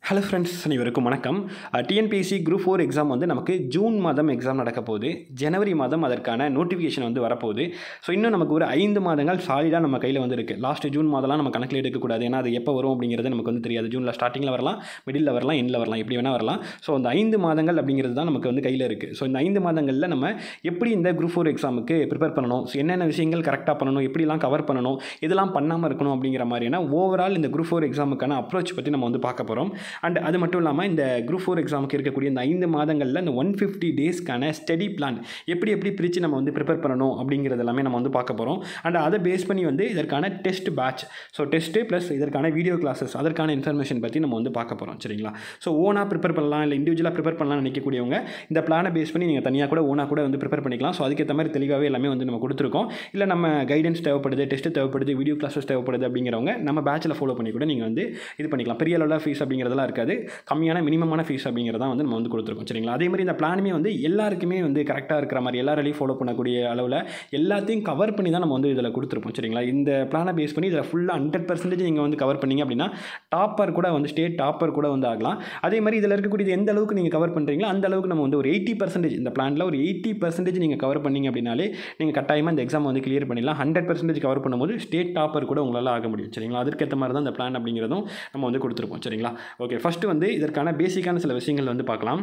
Hello friends, அனைவருக்கும் வணக்கம். TNPSC group 4 exam வந்து நமக்கு ஜூன் மாதம் எக்ஸாம் நடக்க போகுது. ஜனவரி மாதம் அதற்கான நோட்டிஃபிகேஷன் வந்து வரப்போகுது. ஸோ இன்னும் நமக்கு ஒரு 5 மாதங்கள் சாலிடாக நம்ம கையில் வந்து இருக்குது. லாஸ்ட் ஜூன் மாதம்லாம் நம்ம கணக்கில் எடுக்கக்கூடாது. ஏன்னா அது எப்போ வரும் அப்படிங்கிறது நமக்கு வந்து தெரியாது. ஜூனில் ஸ்டார்டிங்கில் வரலாம், மிடில் வரலாம், எண்டில் வரலாம், எப்படி வேணால் வரலாம். ஸோ அந்த 5 மாதங்கள் அப்படிங்கிறது தான் நமக்கு வந்து கையில் இருக்குது. ஸோ இந்த 5 மாதங்களில் நம்ம எப்படி இந்த குரூப் 4 எக்ஸாமுக்கு ப்ரிப்பேர் பண்ணணும், ஸோ என்னென்ன விஷயங்கள் கரெக்டாக பண்ணணும், எப்படிலாம் கவர் பண்ணணும், இதெல்லாம் பண்ணாமல் இருக்கணும் அப்படிங்கிற மாதிரியான ஓவரால் இந்த குரூப் 4 எக்ஸாமுக்கான அப்ரோச் பற்றி நம்ம வந்து பார்க்க போகிறோம். அண்ட் அது மட்டும் இல்லாமல் இந்த குரூப் 4 எக்ஸாமுக்கு இருக்கக்கூடிய இந்த 5 மாதங்களில் இந்த 150 டேஸ்க்கான ஸ்டடி பிளான் எப்படி பிரித்து நம்ம வந்து ப்ரிப்பேர் பண்ணணும் அப்படிங்கிறது எல்லாமே நம்ம வந்து பார்க்க போகிறோம். அண்ட் அதை பேஸ் பண்ணி வந்து இதற்கான test batch, so test plus இதற்கான வீடியோ கிளாஸஸ், அதற்கான இன்ஃபர்மேஷன் பற்றி நம்ம வந்து பார்க்க போகிறோம். சரிங்களா? ஸோ ஓனாக ப்ரிப்பேர் பண்ணலாம், இல்லை இண்டிவிஜுவலாக ப்ரிப்பேர் பண்ணலாம்னு நினைக்கக்கூடியவங்க இந்த பிளானை பேஸ் பண்ணி நீங்கள் தனியாக கூட ஓனாக கூட வந்து ப்ரிப்பேர் பண்ணிக்கலாம். ஸோ அதுக்கேற்ற மாதிரி தெளிவாகவே எல்லாமே வந்து நம்ம கொடுத்துருக்கோம். இல்லை நம்ம கைடன்ஸ் தேவைப்படுது, டெஸ்ட் தேவைப்படுது, வீடியோ கிளாஸஸ் தேவைப்படுது அப்படிங்கிறவங்க நம்ம பேட்சில் ஃபாலோ பண்ணி கூட நீங்கள் வந்து இது பண்ணிக்கலாம். பெரிய அளவில் ஃபீஸ் அப்படிங்கிறதெல்லாம் இருக்காது. கம்மியான மினிமமான ஃபீஸ் அப்படிங்கிறத வந்து நம்ம வந்து கொடுத்துருக்கோம். சரிங்களா? அதே மாதிரி இந்த பிளானுமே வந்து எல்லாருக்குமே வந்து கரெக்டாக இருக்கிற மாதிரி, எல்லாராலையும் ஃபாலோ பண்ணக்கூடிய அளவில் எல்லாத்தையும் கவர் பண்ணி தான் நம்ம வந்து இதில் கொடுத்துருப்போம். சரிங்களா? இந்த பிளானை பேஸ் பண்ணி இதில் ஃபுல்லாக 100% நீங்கள் வந்து கவர் பண்ணிங்க அப்படின்னா டாப்பர் கூட வந்து ஸ்டேட் டாப்பர் கூட வந்து ஆகலாம். அதே மாதிரி இதில் இருக்கக்கூடியது எந்த அளவுக்கு நீங்கள் கவர் பண்ணுறீங்களோ அந்த அளவுக்கு நம்ம வந்து ஒரு 80% இந்த பிளானில் ஒரு 80% நீங்கள் கவர் பண்ணிங்க அப்படின்னாலே நீங்கள் கட்டாயமாக இந்த எக்ஸாம் வந்து கிளியர் பண்ணிடலாம். 100% கவர் பண்ணும்போது ஸ்டேட் டாப்பர் கூட உங்களால் ஆக முடியும். சரிங்களா? அதற்கேற்ற மாதிரி தான் இந்த பிளான் அப்படிங்கிறதும் நம்ம வந்து கொடுத்துருப்போம். சரிங்களா? ஓகே, ஃபஸ்ட்டு வந்து இதற்கான பேசிக்கான சில விஷயங்கள் வந்து பார்க்கலாம்.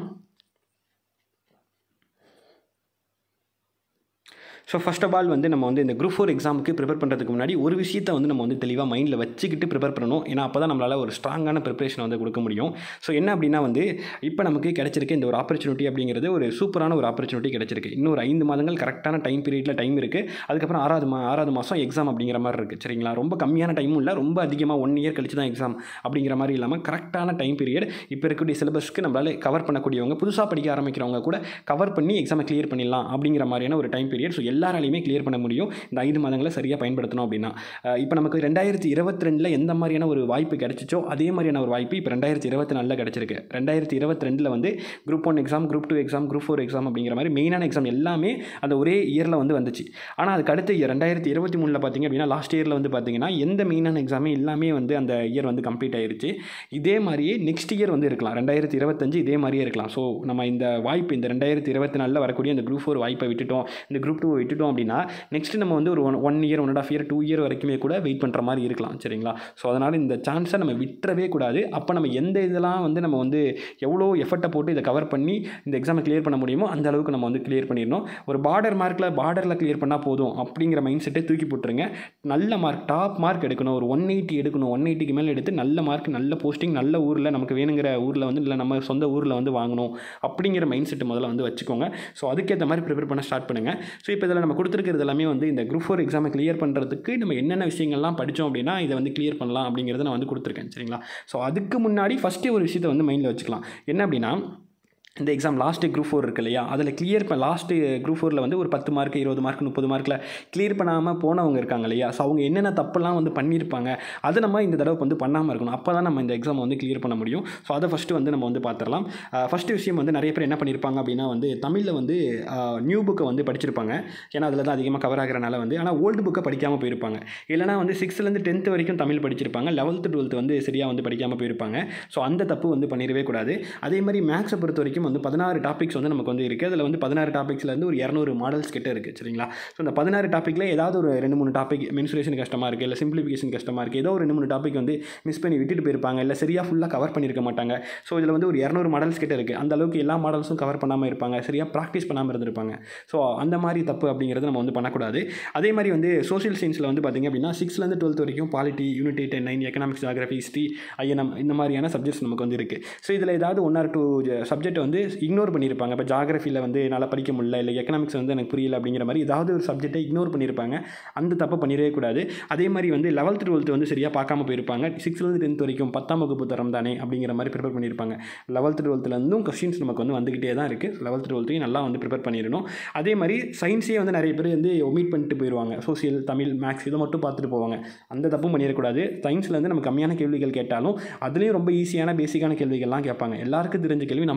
ஸோ ஃபர்ஸ்ட் ஆஃப் ஆல் வந்து நம்ம வந்து இந்த குரூப் 4 எக்ஸாமுக்கு ப்ரிப்பேர் பண்ணுறதுக்கு முன்னாடி ஒரு விஷயத்தை வந்து நம்ம வந்து தெளிவாக மைண்டில் வச்சுக்கிட்டு ப்ரிப்பேர் பண்ணணும். ஏன்னா அப்போ தான் நம்மளால் ஒரு ஸ்ட்ராங்கான ப்ரிப்பரேஷன் வந்து கொடுக்க முடியும். ஸோ என்ன அப்படின்னா வந்து இப்போ நமக்கு கிடைச்சிருக்கு இந்த ஒரு ஆப்பர்ச்சுனிட்டி அப்படிங்கிறது ஒரு சூப்பரான ஒரு ஆப்பர்ச்சுனிட்டி கிடைச்சிருக்கு. இன்னும் ஒரு 5 மாதங்கள் கரெக்டான டைம் பீரியடில் டைம் இருக்குது. அதுக்கப்புறம் 6வது மாதம் எக்ஸாம் அப்படிங்கிற மாதிரி இருக்குது. சரிங்களா? ரொம்ப கம்மியான டைமும் இல்லை, ரொம்ப அதிகமாக 1 இயர் கழிச்சு தான் எக்ஸாம் அப்படிங்கிற மாதிரி இல்லாமல் கரெக்டான டைம் பீரியட். இப்போ இருக்கக்கூடிய சிலபஸ்க்கு நம்மளால் கவர் பண்ணக்கூடியவங்க, புதுசாக படிக்க ஆரம்பிக்கிறவங்க கூட கவர் பண்ணி எக்ஸாமை கிளியர் பண்ணிடலாம் அப்படிங்கிற மாதிரியான ஒரு டைம் பீரியட். ஸோ எல்லாராலையுமே கிளியர் பண்ண முடியும் இந்த 5 மாதங்களை சரியாக பயன்படுத்தணும் அப்படின்னா. இப்போ நமக்கு 2022 எந்த மாதிரியான ஒரு வாய்ப்பு கிடைச்சிச்சோ அதே மாதிரியான ஒரு வாய்ப்பு இப்போ 2024 கிடைச்சிருக்கு. 2022 வந்து group 1 exam, group 2 exam, group 4 exam அப்படிங்கிற மாதிரி மெயினான எக்ஸாம் எல்லாமே அந்த ஒரே இயரில் வந்து வந்துச்சு. ஆனால் அதுக்கு அடுத்த இயர் 2023 பார்த்தீங்க அப்படின்னா லாஸ்ட் இயரில் வந்து பார்த்தீங்கன்னா எந்த மெயினான எக்ஸாமே எல்லாமே வந்து அந்த இயர் வந்து கம்ப்ளீட் ஆயிருச்சு. இதே மாதிரியே நெக்ஸ்ட் இயர் வந்து இருக்கலாம், 2025 இதே மாதிரியே இருக்கலாம். ஸோ நம்ம இந்த வாய்ப்பு இந்த 2024 வரக்கூடிய இந்த குரூப் 4 வாய்ப்பை விட்டுட்டோம், இந்த குரூப் 2 விட்டுட்டோம் அப்படின்னா நெக்ஸ்ட் நம்ம வந்து ஒரு 1 இயர் 1.5 இயர் 2 இயர் வரைக்குமே கூட வெயிட் பண்ணுற மாதிரி இருக்கலாம். சரிங்களா? ஸோ அதனால் இந்த சான்ஸை நம்ம விட்டுறவே கூடாது. அப்போ நம்ம எந்த இதெல்லாம் வந்து நம்ம வந்து எவ்வளோ எஃபர்ட்டை போட்டு இதை கவர் பண்ணி இந்த எக்ஸாமை கிளியர் பண்ண முடியுமோ அந்த அளவுக்கு நம்ம வந்து கிளியர் பண்ணிடணும். ஒரு பார்டரில் கிளியர் பண்ணால் போதும் அப்படிங்கிற மைண்ட் செட்டை தூக்கி போட்டுருங்க. நல்ல மார்க், டாப் மார்க் எடுக்கணும், ஒரு 180 எடுக்கணும். 180க்கு மேலே எடுத்து நல்ல மார்க், நல்ல போஸ்டிங், நல்ல ஊரில் நமக்கு வேணுங்கிற ஊரில் வந்து இல்லை நம்ம சொந்த ஊரில் வந்து வாங்கணும் அப்படிங்கிற மைண்ட் செட்டு முதல்ல வந்து வச்சுக்கோங்க. ஸோ அதுக்கேற்ற மாதிரி ப்ரிப்பேர் பண்ண ஸ்டார்ட் பண்ணுங்கள். ஸோ இப்போ இதில் நம்ம கொடுத்துருக்கிறது எல்லாமே வந்து இந்த குரூப் 4 எக்ஸாமை கிளியர் பண்ணுறதுக்கு நம்ம என்னென்ன விஷயங்கள்லாம் படித்தோம் அப்படின்னா இதை வந்து கிளியர் பண்ணலாம் அப்படிங்கிறத நான் வந்து கொடுத்துருக்கேன். சரிங்களா? ஸோ அதுக்கு முன்னாடி ஃபஸ்ட்டு ஒரு விஷயத்தை வந்து மைண்டில் வச்சுக்கலாம். என்ன அப்படின்னா இந்த எக்ஸாம் லாஸ்ட்டு குரூப் 4 இருக்கு இல்லையா, அதில் கிளியர் லாஸ்ட்டு குரூப் 4 வந்து ஒரு 10 மார்க் 20 மார்க் 30 மார்க்கில் கிளியர் பண்ணாமல் போனவங்க இருக்காங்க இல்லையா. ஸோ அவங்க என்னென்ன தப்பெல்லாம் வந்து பண்ணியிருப்பாங்க அதை நம்ம இந்த தடவை வந்து பண்ணாமல் இருக்கணும். அப்போ தான் நம்ம இந்த எக்ஸாம் வந்து கிளியர் பண்ண முடியும். ஸோ அதை ஃபஸ்ட்டு வந்து நம்ம வந்து பார்த்துடலாம். ஃபஸ்ட்டு விஷயம் வந்து நிறைய பேர் என்ன பண்ணியிருப்பாங்க அப்படின்னா வந்து தமிழில் வந்து நியூ புக்கை வந்து படிச்சிருப்பாங்க. ஏன்னா அதில் தான் அதிகமாக கவர் ஆகிறனால வந்து. ஆனால் ஓல்டு புக்கை படிக்காமல் போயிருப்பாங்க. இல்லைனா வந்து 6th 10th வரைக்கும் தமிழ் படிச்சிருப்பாங்க, 11th 12th வந்து சரியாக வந்து படிக்காமல் போயிருப்பாங்க. ஸோ அந்த தப்பு வந்து பண்ணிடவே கூடாது. அதே மாதிரி மேக்ஸை பொறுத்த வரைக்கும் வந்து 16 டாபிக்ஸ் வந்து நமக்கு வந்து இருக்குது. அதில் வந்து 16 டாபிக்ஸ்லேருந்து ஒரு 200 மாடல்ஸ் கிட்ட இருக்குது. சரிங்களா? ஸோ இந்த 16 டாப்பிக்கில் ஏதாவது ஒரு 2-3 டாபிக் மென்சுரேஷன் கஷ்டமாக இருக்குது, இல்லை சிம்பிளிஃபிகேஷன் கஷ்டமாக இருக்குது, ஏதோ ஒரு 2-3 டாபிக் வந்து மிஸ் பண்ணி விட்டுட்டு போயிருப்பாங்க, இல்லை சரியாக ஃபுல்லாக கவர் பண்ணியிருக்க மாட்டாங்க. ஸோ இதில் வந்து ஒரு 200 மாடல்ஸ் கிட்ட இருக்குது. அந்த அளவுக்கு எல்லா மாடல்ஸும் கவர் பண்ணாமல் இருப்பாங்க, சரியாக ப்ராக்டிஸ் பண்ணாமல் இருந்திருப்பாங்க. ஸோ அந்த மாதிரி தப்பு அப்படிங்கிறது நம்ம வந்து பண்ணக்கூடாது. அதே மாதிரி வந்து சோஷியல் சயின்ஸில் வந்து பார்த்திங்க அப்படின்னா 6th 12th வரைக்கும் polity, unit 8 and 9, economics, geography, history, INM இந்த மாதிரியான சப்ஜெக்ட்ஸ் நமக்கு வந்து இருக்குது. ஸோ இதில் ஏதாவது 1 or 2 சப்ஜெக்ட் வந்து இக்னோர் பண்ணியிருப்பாங்க. இப்போ ஜியோகிராஃபியில் வந்து என்னால் படிக்க முடியல, இல்லை எக்கனாமிக்ஸ் வந்து எனக்கு புரியல அப்படிங்கிற மாதிரி ஏதாவது ஒரு சப்ஜெக்டை இக்னோர் பண்ணியிருப்பாங்க. அந்த தப்பை பண்ணிடவே கூடாது. அதே மாதிரி வந்து 11th 12th வந்து சரியாக பார்க்காம போயிருப்பாங்க. 6th 10th வரைக்கும் 10ஆம் வகுப்பு தரம் தானே அப்படிங்கிற மாதிரி ப்ரிப்பேர் பண்ணியிருப்பாங்க. 11th 12th கொஸ்டின்ஸ் நமக்கு வந்து வந்துக்கிட்டே தான் இருக்குது. 11th 12th நல்லா வந்து ப்ரிப்பேர் பண்ணிடணும். அதே மாதிரி சயின்ஸே வந்து நிறைய பேர் வந்து ஒமிட் பண்ணிட்டு போயிடுவாங்க. சோசியல், தமிழ், மேக்ஸ் இதை மட்டும் பார்த்துட்டு போவாங்க. அந்த தப்பும் பண்ணிடக்கூடாது. சயின்ஸில் வந்து நம்ம கம்மியான கேள்விகள் கேட்டாலும் அதுலேயும் ரொம்ப ஈஸியான பேசிக்கான கேள்விகள்லாம் கேட்பாங்க. எல்லாருக்கும் தெரிஞ்ச கேள்வி நமக்கு தெரிஞ்சணும்.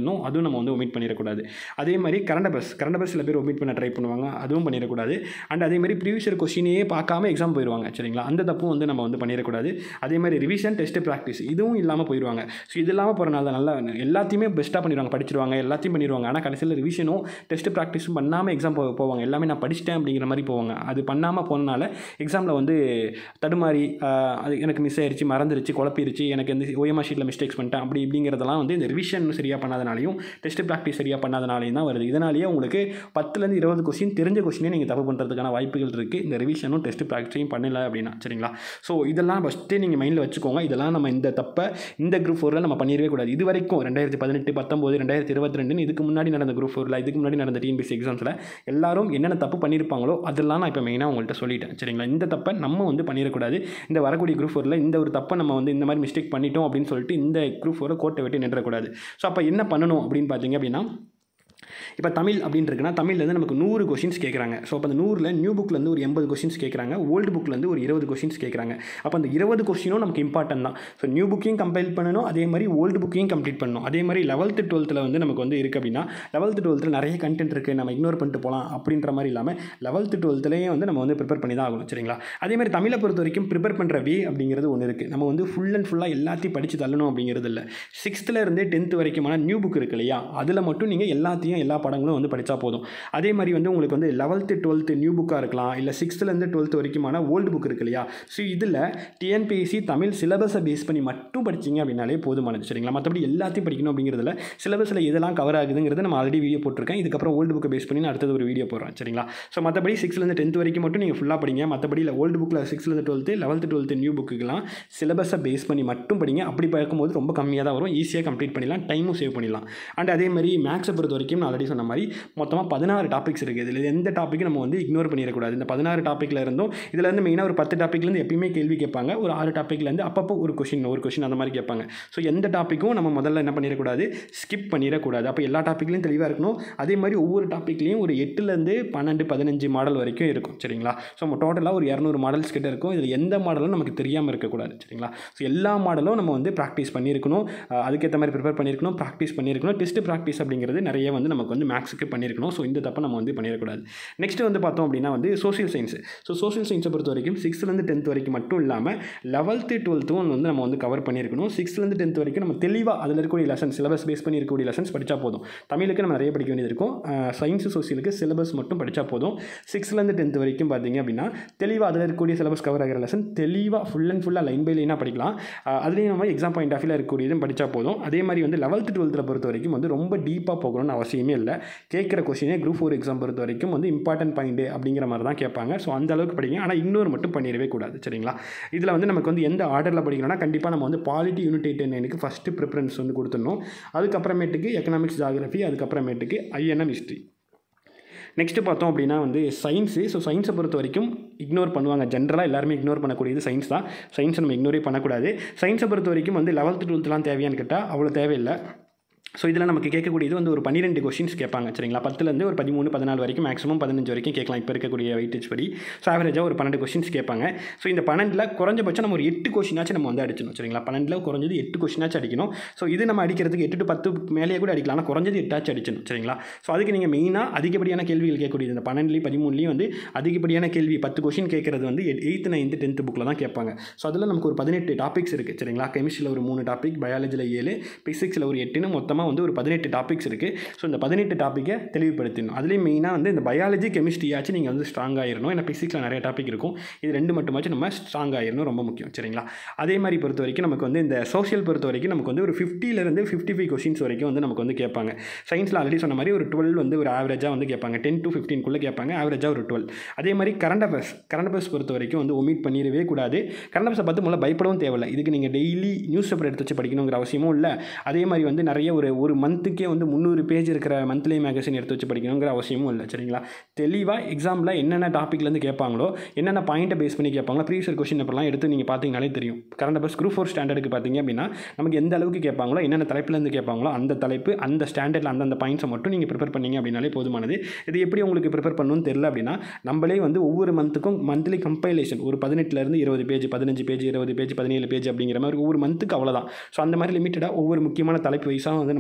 வந்துடணும், அதுவும் நம்ம வந்து ஒமிட் பண்ணிடக்கூடாது. அதே மாதிரி கரண்ட் அஃபேர்ஸ் சில பேர் ஒமிட் பண்ண ட்ரை பண்ணுவாங்க, அதுவும் பண்ணிடக்கூடாது. அண்ட் அதே மாதிரி ப்ரீவியஸ் இயர் கொஸ்டினையே பார்க்காம எக்ஸாம் போயிடுவாங்க சரிங்களா, அந்த தப்பும் வந்து நம்ம வந்து பண்ணிடக்கூடாது. அதே மாதிரி ரிவிஷன் டெஸ்ட் ப்ராக்டிஸ் இதுவும் இல்லாமல் போயிடுவாங்க. ஸோ இது இல்லாமல் போகிறனால நல்லா எல்லாத்தையுமே பெஸ்ட்டாக பண்ணிடுவாங்க, படிச்சிருவாங்க, எல்லாத்தையும் பண்ணிடுவாங்க. ஆனால் கடைசியில் ரிவிஷனும் டெஸ்ட் ப்ராக்டிஸும் பண்ணாமல் எக்ஸாம் போவாங்க. எல்லாமே நான் படிச்சிட்டேன் அப்படிங்கிற மாதிரி போவாங்க. அது பண்ணாமல் போனனால எக்ஸாமில் வந்து தடுமாறி அது எனக்கு மிஸ் ஆயிடுச்சு, மறந்துருச்சு, குழப்பிருச்சு, எனக்கு இந்த ஓஎம்ஆர் ஷீட்டில் மிஸ்டேக்ஸ் பண்ணிட்டேன் அப்படி இப்படிங்கிறதெல்லாம் வந்து இந்த ரிவிஷன் சரியாக பண்ணாதனாலையும் டெஸ்ட் ப்ராக்டிஸ் சரியாக பண்ணாதனாலையும் தான் வருது. இதனாலேயே உங்களுக்கு 10லேருந்து 20 கொஸ்டின் தெரிஞ்ச கொஸ்டினே நீங்கள் தப்பு பண்ணுறதுக்கான வாய்ப்புகள் இருக்குது, இந்த ரிவிஷனும் டெஸ்ட் ப்ராக்டிஸையும் பண்ணல அப்படின்னா சரிங்களா. ஸோ இதெல்லாம் ஃபஸ்ட்டே நீங்கள் மைண்டில் வச்சுக்கோங்க. இதெல்லாம் நம்ம இந்த தப்பை இந்த குரூப் 4ல் நம்ம பண்ணிடவே கூடாது. இது வரைக்கும் 2018, 19, 2022 இதுக்கு முன்னாடி நடந்த குரூப் 4ல், இதுக்கு முன்னாடி நடந்த டிஎன்பிஎஸ்சி எக்ஸாம்ஸில் எல்லாரும் என்னென்ன தப்பு பண்ணியிருப்பாங்களோ அதெல்லாம் நான் இப்போ மெயினாக உங்கள்கிட்ட சொல்லிட்டேன் சரிங்களா. இந்த தப்பை நம்ம வந்து பண்ணிடக்கூடாது. இந்த வரக்கூடிய குரூப் 4ல் இந்த ஒரு தப்பை நம்ம வந்து இந்த மாதிரி மிஸ்டேக் பண்ணிட்டோம் அப்படின்னு சொல்லிட்டு இந்த குரூப் 4 கோட்டை விட்டு நின்றக்கூடாது. ஸோ அப்போ என்ன பண்ணணும் அப்படின்னு பார்த்தீங்க அப்படின்னா, இப்போ தமிழ் அப்படின்னு இருக்குன்னா தமிழ்லேருந்து நமக்கு 100 கொஷின்ஸ் கேட்குறாங்க. ஸோ அப்போ அந்த 100ல் நியூ புக்லேருந்து ஒரு 80 கொஷின்ஸ் கேட்குறாங்க, ஓல்டு புக்லேருந்து ஒரு 20 கொஷின்ஸ் கேட்குறாங்க. அப்போ அந்த 20 கொஷினும் நமக்கு இம்பார்ட்டன் தான். ஸோ நியூ புக்கையும் கம்பைல் பண்ணணும், அதே மாதிரி ஓல்டு புக்கையும் கம்ப்ளீட் பண்ணணும். அதே மாதிரி 11th 12th வந்து நமக்கு வந்து இருக்குது அப்படின்னா 11th 12th நிறைய கண்டென்ட் இருக்குது, நம்ம இக்னோர் பண்ணிட்டு போகலாம் அப்படின்ற மாதிரி இல்லாமல் 11th 12thலேயே வந்து நம்ம வந்து ப்ரிப்பேர் பண்ணி தான் ஆகணும் சரிங்களா. அதே மாதிரி தமிழை பொறுத்த வரைக்கும் ப்ரிப்பேர் பண்ணுற வே அப்படிங்கிறது ஒன்று இருக்குது. நம்ம வந்து ஃபுல் அண்ட் ஃபுல்லாக எல்லாத்தையும் படித்து தள்ளணும் அப்படிங்கிறது இல்லை. 6th-லேருந்தே 10th வரைக்குமான நியூ புக் இருக்கு இல்லையா, அதில் மட்டும் நீங்கள் எல்லாத்தையும் எல்லா படங்களும் வந்து படித்தா போதும். அதே மாதிரி வந்து உங்களுக்கு வந்து 11th 12th நியூ புக்காக இருக்கலாம், இல்லை 6th-லேருந்து 12th வரைக்குமான ஓல்டு புக் இருக்கு இல்லையா. ஸோ இதில் டிஎன்பிஎஸ்சி தமிழ் சிலபஸை பேஸ் பண்ணி மட்டும் படிச்சிங்க அப்படின்னாலே போதுமானது சரிங்களா. மற்றபடி எல்லாத்தையும் படிக்கணும் அப்படிங்கிறதுல சிலபஸில் எதெல்லாம் கவர் ஆகுதுங்கிறது நம்ம ஆல்ரெடி வீடியோ போட்டிருக்கேன். இதுக்கப்புறம் ஓல்டு புக்கை பேஸ் பண்ணி நான் அடுத்தது ஒரு வீடியோ போடுறேன் சரிங்களா. ஸோ மற்றபடி 6th-லேருந்து 10th வரைக்கும் மட்டும் நீங்கள் ஃபுல்லாக படிங்க. மற்றபடி ஓல்டு புக்கில் 6th-லேருந்து 12th 11th 12th நியூ புக்குக்கெல்லாம் சிலபஸை பேஸ் பண்ணி மட்டும் படிங்க. அப்படி பார்க்கும்போது ரொம்ப கம்மியாக தான் வரும், ஈஸியாக கம்ப்ளீட் பண்ணிடலாம், டைமும் சேவ் பண்ணிடலாம். அண்ட் அதே மாதிரி மேக்ஸை பொறுத்த வரைக்கும் நான் ஆல்ரெடி சொன்ன மாதிரி மொத்தமாக 16 டாபிக்ஸ் இருக்குது. இதில் எந்த டாப்பிக்கும் நம்ம வந்து இக்னோர் பண்ணிடக்கூடாது. இந்த 16 டாப்பிக்கில் இருந்தும் இதில் வந்து மெயினாக ஒரு 10 டாப்பிக்லேருந்து எப்பயுமே கேள்வி கேட்பாங்க, ஒரு 6 டாப்பிக்லேருந்து அப்பப்போ ஒரு கொஷின் அந்த மாதிரி கேட்பாங்க. ஸோ எந்த டாப்பிக்கும் நம்ம முதல்ல என்ன பண்ணிடக்கூடாது, ஸ்கிப் பண்ணிடக்கூடாது. அப்போ எல்லா டாப்பிக்லையும் தெளிவாக இருக்கணும். அதே மாதிரி ஒவ்வொரு டாப்பிக்லையும் ஒரு 8லேருந்து 12, 15 மாடல் வரைக்கும் இருக்கும் சரிங்களா. ஸோ நம்ம டோட்டலாக ஒரு 200 மாடல்ஸ் கிட்ட இருக்கும். இதில் எந்த மாடலும் நமக்கு தெரியாமல் இருக்கக்கூடாது சரிங்களா. ஸோ எல்லா மாடலும் நம்ம வந்து ப்ராக்டிஸ் பண்ணியிருக்கணும், அதுக்கேற்ற மாதிரி ப்ரிப்பேர் பண்ணியிருக்கணும், ப்ராக்டிஸ் பண்ணியிருக்கணும். டெஸ்ட் ப்ராக்டிஸ் அப்படிங்கிறது நிறைய வந்து நமக்கு வந்து மேக்ஸுக்கு பண்ணியிருக்கணும். ஸோ இந்த தப்பை நம்ம வந்து பண்ணிடக்கூடாது. நெக்ஸ்ட் வந்து பார்த்தோம் அப்படின்னா வந்து சோசியல் சயின்ஸ். ஸோ சோசியல் சயின்ஸை பொறுத்த வரைக்கும் 6th-லேருந்து 10th வரைக்கும் மட்டும் இல்லாமல் 11th 12th வந்து நம்ம வந்து கவர் பண்ணியிருக்கணும். 6th-லேருந்து 10th வரைக்கும் நம்ம தெளிவாக அதில் இருக்கக்கூடிய லெசன்ஸ், சிலபஸ் பேஸ் பண்ணி இருக்கக்கூடிய லெசன்ஸ் படித்தா போதும். தமிழுக்கு நம்ம நிறைய படிக்க வேண்டியது இருக்கும், சயின்ஸு சோசியலுக்கு சிலபஸ் மட்டும் படித்தா போதும். 6th-லேருந்து 10th வரைக்கும் பார்த்தீங்க அப்படின்னா தெளிவாக அதில் இருக்கக்கூடிய சிலபஸ் கவர் ஆகிற லெசன் தெளிவாக ஃபுல் அண்ட் ஃபுல்லாக லைன் பை லைனாக படிக்கலாம். அதுலேயும் நம்ம எக்ஸாம் பாயிண்ட் ஆஃப் வியூவில் இருக்கக்கூடியதும் படித்தா போதும். அதே மாதிரி வந்து 11th 12th பொறுத்த வரைக்கும் வந்து ரொம்ப டீப்பாக போகணும்னு அவசியமே இல்லை. கேட்குற கொஸ்டினே குரூப் 4 எக்ஸாம் பொறுத்த வரைக்கும் வந்து இம்பார்ட்டன்ட் பாயிண்ட் அப்படிங்கிற மாதிரி தான் கேட்பாங்க. ஸோ அந்த அளவுக்கு படிங்க, ஆனால் இக்னோர் மட்டும் பண்ணிடவே கூடாது சரிங்களா. இதில் வந்து நமக்கு வந்து எந்த ஆர்டரில் படிக்கணும்னா கண்டிப்பாக நம்ம வந்து பாலிட்டி யூனிட் 8 and 9க்கு ஃபஸ்ட்டு ப்ரிஃபரன்ஸ் வந்து கொடுத்துடணும். அதுக்கப்புறமேட்டுக்கு எக்கனாமிக்ஸ், ஜியாகிரஃபி, அதுக்கப்புறமேட்டுக்கு ஐஎன்எம், ஹிஸ்ட்ரி. நெக்ஸ்ட்டு பார்த்தோம் அப்படின்னா வந்து சயின்ஸு. ஸோ சயின்ஸை பொறுத்த வரைக்கும் இக்னோர் பண்ணுவாங்க, ஜென்ரலாக எல்லாருமே இக்னோர் பண்ணக்கூடியது சயின்ஸ் தான். சயின்ஸை நம்ம இக்னோரே பண்ணக்கூடாது. சயின்ஸை பொறுத்த வரைக்கும் வந்து 11th 12thலாம் தேவையான்னு கேட்டால் அவ்வளோ தேவையில்லை. ஸோ இதில் நமக்கு கேட்கக்கூடியது வந்து ஒரு 12 கொஷின்ஸ் கேட்பாங்க சரிங்களா. 10லேருந்து ஒரு 13, 14 வரைக்கும், மேக்ஸிமம் 15 வரைக்கும் கேட்கலாம் இப்போ இருக்கக்கூடிய வெயிட்டேஜ் படி. ஸோ ஆவரேஜாக ஒரு 12 கொஷின்ஸ் கேட்பாங்க. ஸோ இந்த 12ல் குறைஞ்சபட்சம் நம்ம ஒரு 8 கொஷினாச்சும் நம்ம வந்து அடிச்சணும் சரிங்களா. 12ல் குறைஞ்சது 8 கொஷினாச்சும் அடிக்கணும். ஸோ இது நம்ம அடிக்கிறதுக்கு 8 to 10 மேலேயே கூட அடிக்கலாம், ஆனால் குறைஞ்சது 8 அடிச்சணும் சரிங்களா. ஸோ அதுக்கு நீங்கள் மெயினாக அதிகப்படியான கேள்விகள் கேட்கக்கூடியது இந்த 12, 13 வந்து அதிகப்படியான கேள்வி 10 கொஷின் கேட்குறது வந்து 8th, 9th, 10th புக்கில் தான் கேட்பாங்க. ஸோ அதில் நமக்கு ஒரு 18 டாபிக்ஸ் இருக்குது சரிங்களா. கெமிஸ்ட்ரியில் ஒரு 3 டாபிக், பயாலஜியில் 7, பிசிக்ஸில் ஒரு 8ன்னு மொத்தமாக வந்து ஒரு 18 டாபிக்ஸ் இருக்குது. ஸோ இந்த 18 டாப்பிக்கை தெளிவுபடுத்தணும். அதுலேயும் மெயினாக வந்து இந்த பயாலஜி, கெமிஸ்ட்ரியாச்சும் நீங்கள் வந்து ஸ்ட்ராங் ஆகிடணும். ஏன்னா பிசிக்ஸில் நிறைய டாபிக் இருக்கும், இது 2 மட்டுமாச்சும் நம்ம ஸ்ட்ராங் ஆகிடணும், ரொம்ப முக்கியம் சரிங்களா. அதே மாதிரி பொறுத்த வரைக்கும் நமக்கு வந்து இந்த சோஷியல் பொறுத்த வரைக்கும் நமக்கு வந்து ஒரு 50லேருந்து 55 கொஷின்ஸ் வரைக்கும் வந்து நமக்கு வந்து கேட்பாங்க. சயின்ஸில் ஆல்ரெடி சொன்ன மாதிரி ஒரு 12 வந்து ஒரு ஆவரேஜாக வந்து கேட்பாங்க, 10 to 15 கேட்பாங்க, ஆவரேஜாக ஒரு 12. அதே மாதிரி கரண்ட் அஃபேர்ஸ் பொறுத்த வரைக்கும் வந்து ஒமிட் பண்ணிடவே கூடாது. கரண்ட் அஃபேர்ஸை பார்த்து முதல்ல பயப்படவும் தேவையில்லை. இதுக்கு நீங்கள் டெய்லி நியூஸ் பேப்பர் எடுத்து வச்சு படிக்கணுங்கிற அவசியமும் இல்லை. அதே மாதிரி வந்து நிறைய ஒரு மந்த்துக்கே வந்து 300 பேஜ் இருக்கிற மந்த்லி மேகசின் எடுத்து வச்சு படிக்கணுங்கிற அவசியமும் இல்லை சரிங்களா. தெளிவாக எக்ஸாமில் என்னென்ன டாப்பிக்லேருந்து கேட்பாங்களோ, என்னென்ன பாயிண்ட்டை பேஸ் பண்ணி கேட்பாங்களோ, ப்ரீவியஸ் இயர் கொஸ்டின் பேப்பர்லாம் எடுத்து நீங்கள் பார்த்தீங்கனாலே தெரியும். கரண்ட் அஃபேர்ஸ் குரூப் 4 ஸ்டாண்டர்டுக்கு பார்த்தீங்க அப்படின்னா நமக்கு எந்த அளவுக்கு கேட்பாங்களோ, என்னென்ன தலைப்புலேருந்து கேட்பாங்களோ அந்த தலைப்பு, அந்த ஸ்டாண்டர்டில் அந்தந்த பாயிண்ட்ஸை மட்டும் நீங்கள் ப்ரிப்பேர் பண்ணிங்க அப்படின்னாலே போதுமானது. இது எப்படி உங்களுக்கு ப்ரிப்பேர் பண்ணணும்னு தெரியல அப்படின்னா நம்மளே வந்து ஒவ்வொரு மந்த்துக்கும் மந்த்லி கம்பைலேஷன் ஒரு 18லேருந்து 20 பேஜ், 15 பேஜ், 20 பேஜ், 17 பேஜ் அப்படிங்கிற மாதிரி ஒவ்வொரு மந்த்துக்கு அவ்வளோதான். ஸோ அந்த மாதிரி லிமிட்டடாக ஒவ்வொரு முக்கியமான தலைப்பு வைஸாக வந்து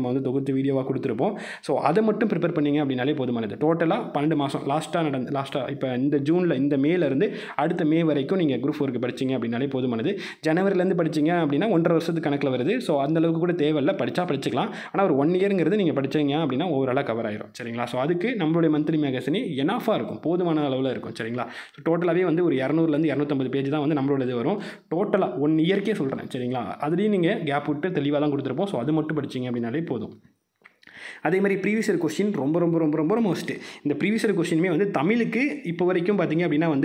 நம்ம வந்து தொகுத்து வீடியோவாக கொடுத்துருப்போம். ஸோ அதை மட்டும் ப்ரிப்பேர் பண்ணிங்க அப்படின்னாலே போதுமானது. டோட்டலாக 12 மாதம் லாஸ்ட்டாக இப்போ இந்த ஜூனில் இந்த மேலேருந்து அடுத்த மே வரைக்கும் நீங்கள் குரூப் 4க்கு படிச்சிங்க அப்படின்னாலே போதுமானது. ஜனவரிலேருந்து படிச்சிங்க அப்படின்னா 1.5 வருஷத்துக்கு கணக்கில் வருது. ஸோ அந்தளவுக்கு கூட தேவையில்லை, படிச்சுக்கலாம். ஆனால் ஒரு 1 இயருங்கிறது நீங்கள் படிச்சிங்க அப்படின்னா ஓவராலாக கவர் ஆயிரும். சரிங்களா? ஸோ அதுக்கு நம்மளுடைய மந்த்லி மேகசினி எனாஃபாக இருக்கும், போதுமான அளவில் இருக்கும். சரிங்களா? ஸோ டோட்டலாகவே வந்து ஒரு 200லேருந்து 250 பேஜ் தான் வந்து நம்மளோட இது வரும். டோட்டலாக 1 இயர்க்கே சொல்கிறேன். சரிங்களா? அதுலேயும் நீங்கள் கேப் விட்டு தெளிவாக தான் கொடுத்துருப்போம். ஸோ அது மட்டும் படிச்சிங்க அப்படின்னாலே போதும். அதே மாதிரி ப்ரீவியஸ் இயர் கொஸ்டின் ரொம்ப ரொம்ப ரொம்ப ரொம்ப மோஸ்ட்டு. இந்த ப்ரீவியஸ் இயர் கொஸ்டினுமே வந்து தமிழுக்கு இப்போ வரைக்கும் பார்த்திங்க அப்படின்னா வந்து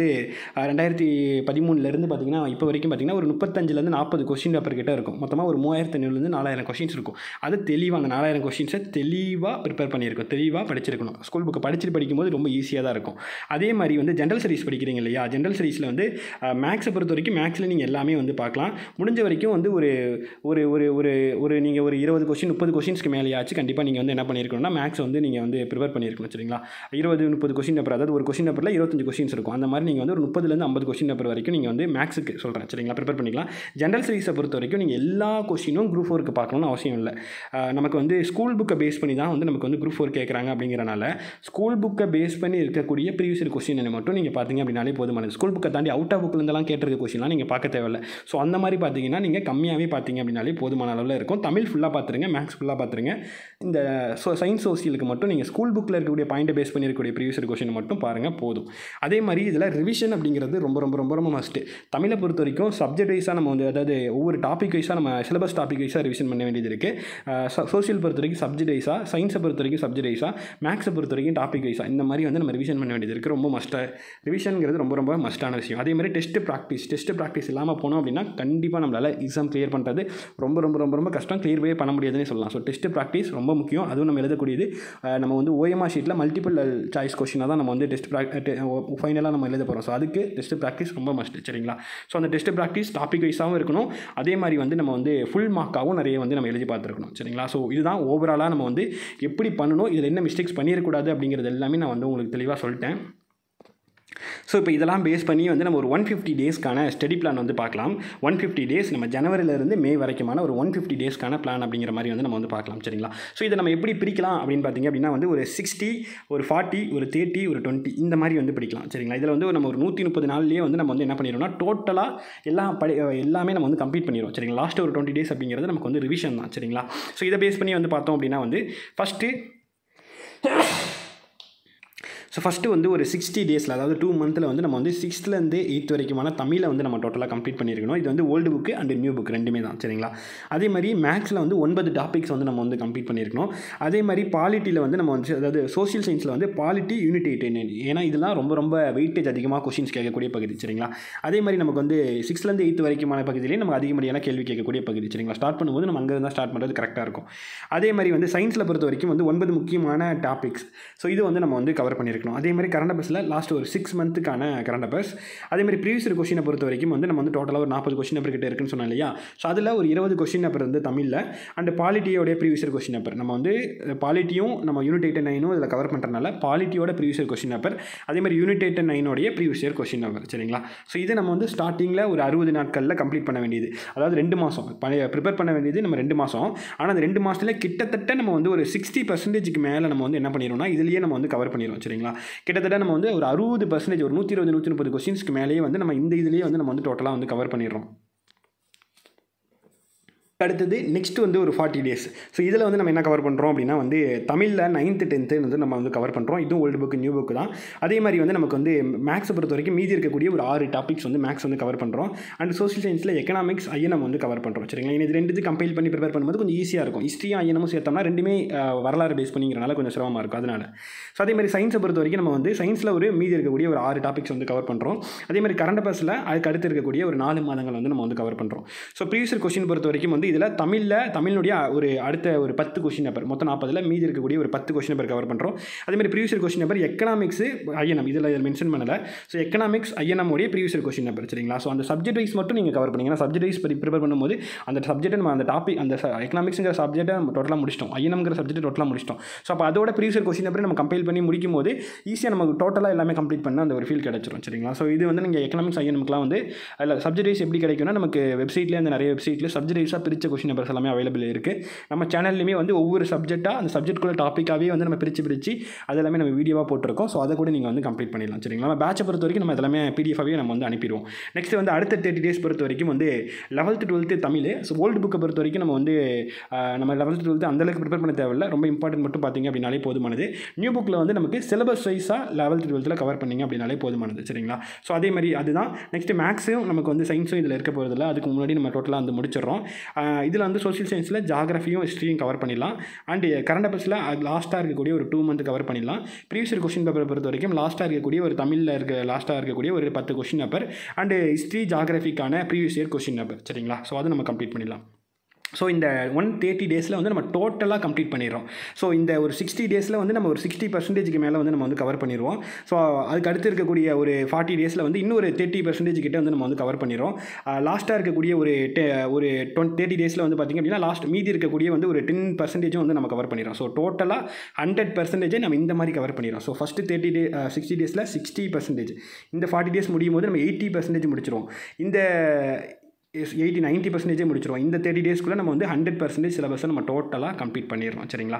2013 பார்த்திங்கன்னா இப்போ வரைக்கும் பார்த்திங்கன்னா ஒரு 35லேருந்து 40 கொஸ்டின் பேப்பர் கிட்ட இருக்கும். மொத்தமாக ஒரு 3500லேருந்து 4000 கொஸ்டின்ஸ் இருக்கும். அது தெளிவாக அந்த 4000 கொஸ்டின்ஸை தெளிவாக ப்ரிப்பேர் பண்ணியிருக்கும், தெளிவாக படிச்சிருக்கணும். ஸ்கூல் புக்கை படிக்கும்போது ரொம்ப ஈஸியாக தான் இருக்கும். அதே மாதிரி வந்து ஜென்ரல் ஸ்டடீஸ் படிக்கிறீங்க இல்லையா, ஜென்ரல் ஸ்டடீஸில் வந்து மேக்ஸை பொறுத்த வரைக்கும் மேக்ஸில் நீங்கள் எல்லாமே வந்து பார்க்கலாம். முடிஞ்ச வரைக்கும் வந்து ஒரு ஒரு ஒரு ஒரு நீங்கள் ஒரு 20 கொஸ்டின் 30 கொஸ்டின்ஸ்க்கு மேலேயாச்சு கண்டிப்பாக நீங்கள் வந்து என்ன பண்ணியிருக்கணும்னா மேக்ஸ் வந்து நீங்கள் வந்து ப்ரிப்பேர் பண்ணியிருக்கணும். சரிங்களா? 20-30 கொஸ்டின் பேப்பர், அதாவது ஒரு கொஸ்டின் பேப்பரில் 25 கொஸ்டின்ஸ் இருக்கும். அந்த மாதிரி நீங்கள் வந்து ஒரு 30லேருந்து 50 கொஸ்டின் பேப்பர் வரைக்கும் நீங்கள் வந்து மேக்ஸுக்கு சொல்கிறேன். சரிங்களா? ப்ரிப்பேர் பண்ணிக்கலாம். ஜென்ரல் ஸ்டடீஸை பொறுத்த வரைக்கும் நீங்கள் எல்லா கொஸ்டினும் குரூப் 4க்கு பார்க்கணும்னு அவசியம் இல்லை. நமக்கு வந்து ஸ்கூல் புக்கை பேஸ் பண்ணி தான் வந்து நமக்கு வந்து குரூப் 4 கேட்குறாங்க. அப்படிங்கிறனால ஸ்கூல் புக்கை பேஸ் பண்ணி இருக்கக்கூடிய ப்ரீவியஸ் இயர் கொஸ்டின் மட்டும் நீங்கள் பார்த்தீங்க அப்படின்னாலே போதுமானது. ஸ்கூல் புக்கை தாண்டி அவுட் ஆஃப் புக்கிலேருந்தெல்லாம் கேட்டிருக்க கொஸ்டின்லாம் நீங்கள் பார்க்க தேவையில்லை. ஸோ அந்த மாதிரி பார்த்தீங்கன்னா நீங்கள் கம்மியாகவே பார்த்தீங்க அப்படின்னாலே போதுமான அளவில் இருக்கும். தமிழ் ஃபுல்லாக பார்த்துருங்க, மேக்ஸ் ஃபுல்லாக பார்த்துருங்க. இந்த சயின்ஸ் சோசியலுக்கு மட்டும் நீங்கள் ஸ்கூல் புக்கில் இருக்கக்கூடிய பாயிண்ட்டை பேஸ் பண்ணி இருக்கக்கூடிய ப்ரீவியஸ் இயர் கொஸ்டின் மட்டும் பாருங்கள், போதும். அதே மாதிரி இதில் ரிவிஷன் அப்படிங்கிறது ரொம்ப ரொம்ப ரொம்ப ரொம்ப மஸ்ட்டு. தமிழை பொறுத்த வரைக்கும் சப்ஜெக்ட் வைஸாக நம்ம வந்து அதாவது ஒவ்வொரு டாபிக் வைஸாக நம்ம சிலபஸ் டாபிக் வைஸாக ரிவிஷன் பண்ண வேண்டியது இருக்குது. சோசியல் பொறுத்த வரைக்கும் சப்ஜெக்ட் வைஸாக, சயின்ஸை பொறுத்த வரைக்கும் சப்ஜெக்ட் வைஸாக, மேக்ஸை பொறுத்த வரைக்கும் டாபிக் வைஸாக, இந்த மாதிரி வந்து நம்ம ரிவிஷன் பண்ண வேண்டியது இருக்குது. ரொம்ப மஸ்ட்டாக ரிவிஷனுங்கிறது ரொம்ப ரொம்ப மஸ்ட்டான விஷயம். அதே மாதிரி டெஸ்ட் ப்ராக்டிஸ் இல்லாமல் போனோம் அப்படின்னா கண்டிப்பாக நம்மளால் எக்ஸாம் கிளியர் பண்ணுறது ரொம்ப ரொம்ப ரொம்ப ரொம்ப கஷ்டம், கிளியர்வே பண்ண முடியாதுன்னு சொல்லலாம். ஸோ டெஸ்ட் ப்ராக்டிஸ் ரொம்ப முக்கியம். அதுவும் நம்ம எழுதக்கூடியது நம்ம வந்து OMR ஷீட்டில் மல்டிபிள் சாய்ஸ் கொஸ்டினாக தான் நம்ம வந்து ஃபைனலாக நம்ம எழுத போகிறோம். ஸோ அதுக்கு டெஸ்ட் ப்ராக்டிஸ் ரொம்ப மஸ்ட். சரிங்களா? ஸோ அந்த டெஸ்ட் ப்ராக்டிஸ் டாபிக் வைஸாகவும் இருக்கணும். அதே மாதிரி வந்து நம்ம வந்து ஃபுல் மார்க்காகவும் நிறைய வந்து நம்ம எழுதி பார்த்துருக்கணும். சரிங்களா? ஸோ இதுதான் ஓவராலாக நம்ம வந்து எப்படி பண்ணணும், இதில் என்ன மிஸ்டேக்ஸ் பண்ணிடக்கூடாது அப்படிங்கிறது எல்லாமே நான் வந்து உங்களுக்கு தெளிவாக சொல்லிட்டேன். ஸோ இப்போ இதெல்லாம் பேஸ் பண்ணி வந்து நம்ம ஒரு 150 டேஸ்க்கான ஸ்டடி பிளான் வந்து பார்க்கலாம். 150 டேஸ் நம்ம ஜனவரியிலேருந்து மே வரைக்குமான ஒரு 150 டேஸ்க்கான பிளான் அப்படிங்கிற மாதிரி வந்து நம்ம வந்து பார்க்கலாம். சரிங்களா? ஸோ இதை நம்ம எப்படி பிரிக்கலாம் அப்படின்னு பார்த்தீங்க அப்படின்னா வந்து ஒரு 60, ஒரு 40, ஒரு 30, ஒரு 20 இந்த மாதிரி வந்து பிடிக்கலாம். சரிங்களா? இதில் வந்து நம்ம ஒரு 130 நாள்லேயே வந்து நம்ம வந்து என்ன பண்ணிடுவோம்னா டோட்டலாக எல்லாமே நம்ம வந்து கம்ப்ளீட் பண்ணிடுவோம். சரிங்களா? லாஸ்ட்டு ஒரு 20 டேஸ் அப்படிங்கிறது நமக்கு வந்து ரிவிஷன் தான். சரிங்களா? ஸோ இதை பேஸ் பண்ணி வந்து பார்த்தோம் அப்படின்னா வந்து ஃபஸ்ட்டு வந்து ஒரு 60 டேஸில், அதாவது 2 மந்தில் வந்து நம்ம வந்து 6லேருந்து 8 வரைக்குமான தமிழை வந்து நம்ம டோட்டலாக கம்ப்ளீட் பண்ணியிருக்கணும். இது வந்து old book and new book ரெண்டுமே தான். சரிங்களா? அதே மாதிரி மேக்ஸில் வந்து 9 டாபிக்ஸ் வந்து நம்ம வந்து கம்ப்ளீட் பண்ணியிருக்கணும். அதே மாதிரி பாலிட்டியில் வந்து நம்ம வந்து அதாவது சோசியல் சயின்ஸில் வந்து பாலிட்டி யூனிட் 8, ஏன்னா இதெல்லாம் ரொம்ப ரொம்ப வெயிட்டேஜ் அதிகமாக கொஷின்ஸ் கேட்கக்கூடிய பகுதி. சரிங்களா? அதே மாதிரி நமக்கு வந்து 6லேருந்து 8 வரைக்குமான பகுதியிலேயே நமக்கு அதிகப்படியான கேள்வி கேட்கக்கூடிய பகுதி. சரிங்களா? ஸ்டார்ட் பண்ணும்போது நம்ம அங்கே தான் ஸ்டார்ட் பண்ணுறது கரெக்டாக இருக்கும். அதே மாதிரி வந்து சயின்ஸில் பொறுத்த வரைக்கும் வந்து 9 முக்கியமான டாபிக்ஸ். ஸோ இது வந்து நம்ம வந்து கவர் பண்ணியிருக்கணும். அதே மாதிரி கரண்ட் அஃபேர்ஸில் லாஸ்ட் ஒரு 6 மந்த்துக்கான கரண்ட் அஃபேர்ஸ். அதே மாதிரி ப்ரீவியஸ் இயர் கொஸ்டினை பொறுத்த வரைக்கும் வந்து நம்ம வந்து டோட்டலாக ஒரு 40 கொஸ்டின் பேப்பர் கிட்ட இருக்குன்னு சொன்னோம் இல்லையா? ஸோ அதில் ஒரு 20 கொஸ்டின் பேப்பர் வந்து தமிழில் அண்ட் பாலிட்டியோடைய ப்ரீவியஸ் இயர் கொஸ்டின் பேப்பர் நம்ம வந்து பாலிட்டியும் நம்ம யூனிட் 8 and 9 இதில் கவர் பண்ணுறதுனால பாலிட்டியோட ப்ரீவியஸ் இயர் கொஸ்டின் பேப்பர், அதே மாதிரி unit 8 and 9 previous year question paper. சரிங்களா? ஸோ இதை நம்ம வந்து ஸ்டார்டிங்கில் ஒரு 60 நாட்களில் கம்ப்ளீட் பண்ண வேண்டியது, அதாவது 2 மாதம் ப்ரிப்பேர் பண்ண வேண்டியது நம்ம 2 மாதம். ஆனால் அந்த 2 மாதத்தில் கிட்டத்தட்ட நம்ம வந்து ஒரு 60% மேலே நம்ம வந்து என்ன பண்ணிடுவோம்னா இதுலேயே நம்ம வந்து கவர் பண்ணிடுவோம். சரிங்களா? கிட்டத்தட்ட நம்ம வந்து ஒரு 60%, ஒரு 120-130 கொஸ்டின்ஸ்க்கு மேலேயே வந்து நம்ம இந்த இதுலேயே வந்து நம்ம வந்து டோட்டலாக வந்து கவர் பண்ணிடுறோம். அடுத்தது நெக்ஸ்ட் வந்து ஒரு 40 டேஸ். ஸோ இதில் வந்து நம்ம என்ன கவர் பண்ணுறோம் அப்படின்னா வந்து தமிழில் 9th 10th வந்து நம்ம வந்து கவர் பண்ணுறோம். இதுவும் ஓல்டு புக்கு நியூ புக்கு தான். அதே மாதிரி வந்து நமக்கு வந்து மேக்ஸை பொறுத்த வரைக்கும் மீதி இருக்கக்கூடிய ஒரு 6 டாபிக்ஸ் வந்து மேக்ஸ் வந்து கவர் பண்ணுறோம். அண்ட் சோசியல் சயின்ஸில் எக்கனாமிக்ஸ் INM வந்து கவர் பண்ணுறோம். சரிங்களா? இது ரெண்டு கம்பைல் பண்ணி ப்ரிப்பேர் பண்ணும்போது கொஞ்சம் ஈஸியாக இருக்கும். ஹிஸ்ட்ரியும் INM சேர்த்தோம்னா ரெண்டுமே வரலாறு பேஸ் பண்ணிங்கிறனால கொஞ்சம் சிரமமாக இருக்கும். அதனால் ஸோ அதே மாதிரி சயின்ஸை பொறுத்த வரைக்கும் நம்ம வந்து சயின்ஸில் ஒரு மீதி இருக்கக்கூடிய ஒரு 6 டாபிக்ஸ் வந்து கவர் பண்ணுறோம். அதே மாதிரி கரண்ட் அஃபேர்ஸில் அதுக்கு அடுத்து இருக்கக்கூடிய ஒரு 4 மாதங்கள் வந்து நம்ம வந்து கவர் பண்ணுறோம். ஸோ ப்ரீவியஸ் இயர் கொஸ்டின் பொறுத்த வரைக்கும் வந்து இதில் தமிழுடைய ஒரு அடுத்த ஒரு 10 கொஸ்டின் பேப்பர், மொத்தம் 40ல் மீதி இருக்கக்கூடிய ஒரு 10 கொஸ்டின் பேப்பர் கவர் பண்ணுறோம். அதே மாதிரி previous year question paper economics INM இதில் மென்ஷன் பண்ணலை. ஸோ எக்கனாமிக்ஸ் INM உடைய ப்ரீவியஸ் இயர் கொஸ்டின் பேப்பர். சரிங்களா? ஸோ அந்த சப்ஜெக்ட் வைஸ் மட்டும் நீங்கள் கவர் பண்ணிங்கன்னா சப்ஜெக்ட் வைஸ் ப்ரிப்பேர் பண்ணும்போது அந்த சப்ஜெக்ட் நம்ம அந்த டாபிக் அந்த எக்கனாமிக்ஸுங்கிற சப்ஜெக்ட்டை நம்ம டோட்டலாக முடிச்சிட்டோம், INMங்கிற சப்ஜெக்ட் டோட்டலாக முடிச்சிட்டோம். ஸோ அப்போ அதோட ப்ரீவியஸ் இயர் கொஸ்டின் பேப்பர் நம்ம கம்பைல் பண்ணி முடிக்கும் போது ஈஸியாக நமக்கு டோட்டலாக எல்லாமே கம்ப்ளீட் பண்ண அந்த ஒரு ஃபீல் கிடச்சிரும். சரிங்களா? ஸோ இது வந்து நீங்கள் எக்கனாமிக்ஸ் INMக்குலாம் வந்து அதில் சப்ஜெக்ட் வைஸ் எப்படி கிடைக்கும்னா நமக்கு வெப்சைட்லேயே அந்த நிறைய வெப்சைட்டில் சப்ஜெக்ட் வைஸாக பிரித்த கொஷின் பேப்பர்ஸ் எல்லாமே அவைலபிள் இருக்குது. நம்ம சேனல்லையுமே வந்து ஒவ்வொரு சப்ஜெக்டாக அந்த சப்ஜெக்ட்குள்ள டாப்பிக்காகவே வந்து நம்ம பிரித்து அது எல்லாமே நம்ம வீடியோவாக போட்டிருக்கோம். ஸோ அதை கூட நீங்கள் வந்து கம்ப்ளீட் பண்ணிடலாம். சரிங்களா? நம்ம பேட்சை பொறுத்த வரைக்கும் நம்ம எல்லாமே பிடிஎஃபாகவே நம்ம வந்து அனுப்பிடுவோம். நெக்ஸ்ட் வந்து அடுத்த 30 days பொறுத்த வரைக்கும் வந்து 11th 12th Tamil. So old புக்கை பொறுத்த வரைக்கும் நம்ம வந்து நம்ம 11th 12th அந்தளவுக்கு ப்ரிப்பேர் பண்ண தேவையில்லை. ரொம்ப இம்பார்ட்டன்ட் மட்டும் பார்த்தீங்க அப்படின்னாலே போதுமானது. நியூ புக்கில் வந்து நமக்கு சிலபஸ் வைஸாக 11th 12th கவர் பண்ணிங்க அப்படின்னாலே போதுமானது. சரிங்களா? ஸோ அதே மாதிரி அதுதான். நெக்ஸ்ட் மேக்ஸும் நமக்கு வந்து சயின்ஸும் இதில் இருக்க போகிறதில்ல. அதுக்கு முன்னாடி நம்ம டோட்டலாக வந்து முடிச்சிடறோம். இதில் வந்து சோஷியல் சயின்ஸில் ஜாகிரஃபியும் ஹிஸ்ட்ரியும் கவர் பண்ணிடலாம். அண்ட் கரண்ட் அஃபேர்ஸில் லாஸ்ட்டாக இருக்கக்கூடிய ஒரு 2 month கவர் பண்ணிடலாம். ப்ரீவியஸ் கொஷின் பேப்பரை பொறுத்த வரைக்கும் லாஸ்ட்டாக இருக்கக்கூடிய ஒரு தமிழில் லாஸ்ட்டாக இருக்கக்கூடிய ஒரு 10 கொஷின் பேப்பர் அண்ட் ஹிஸ்ட்ரி ஜாகிரஃபிக்கான ப்ரீவியஸ் இயர் கொஷின் பேப்பர். சரிங்களா? ஸோ அதை நம்ம கம்ப்ளீட் பண்ணிடலாம். ஸோ இந்த 130 days வந்து நம்ம டோட்டலாக கம்ப்ளீட் பண்ணிடுறோம். ஸோ இந்த ஒரு 60 days வந்து நம்ம ஒரு 60% மேலே வந்து நம்ம வந்து கவர் பண்ணிடுவோம். ஸோ அதுக்கு அடுத்து இருக்கக்கூடிய ஒரு 40 days வந்து இன்னொரு 30% கிட்ட வந்து நம்ம வந்து கவர் பண்ணிடுறோம். லாஸ்ட்டாக இருக்கக்கூடிய ஒரு 30 days வந்து பார்த்திங்க அப்படின்னா லாஸ்ட் மீதி இருக்கக்கூடிய வந்து ஒரு 10% வந்து நம்ம கவர் பண்ணிடுறோம். ஸோ டோட்டலாக 100% நம்ம இந்த மாதிரி கவர் பண்ணிடுறோம். ஸோ ஃபஸ்ட்டு 60 days 60%, இந்த 40 days முடியும் போது நம்ம 80% முடிச்சிடுவோம். இந்த 80-90% முடிச்சிருவோம். இந்த 30 daysக்குள்ளே நம்ம வந்து 100% சிலபஸை நம்ம டோட்டலாக கம்ப்ளீட் பண்ணிடுறோம். சரிங்களா?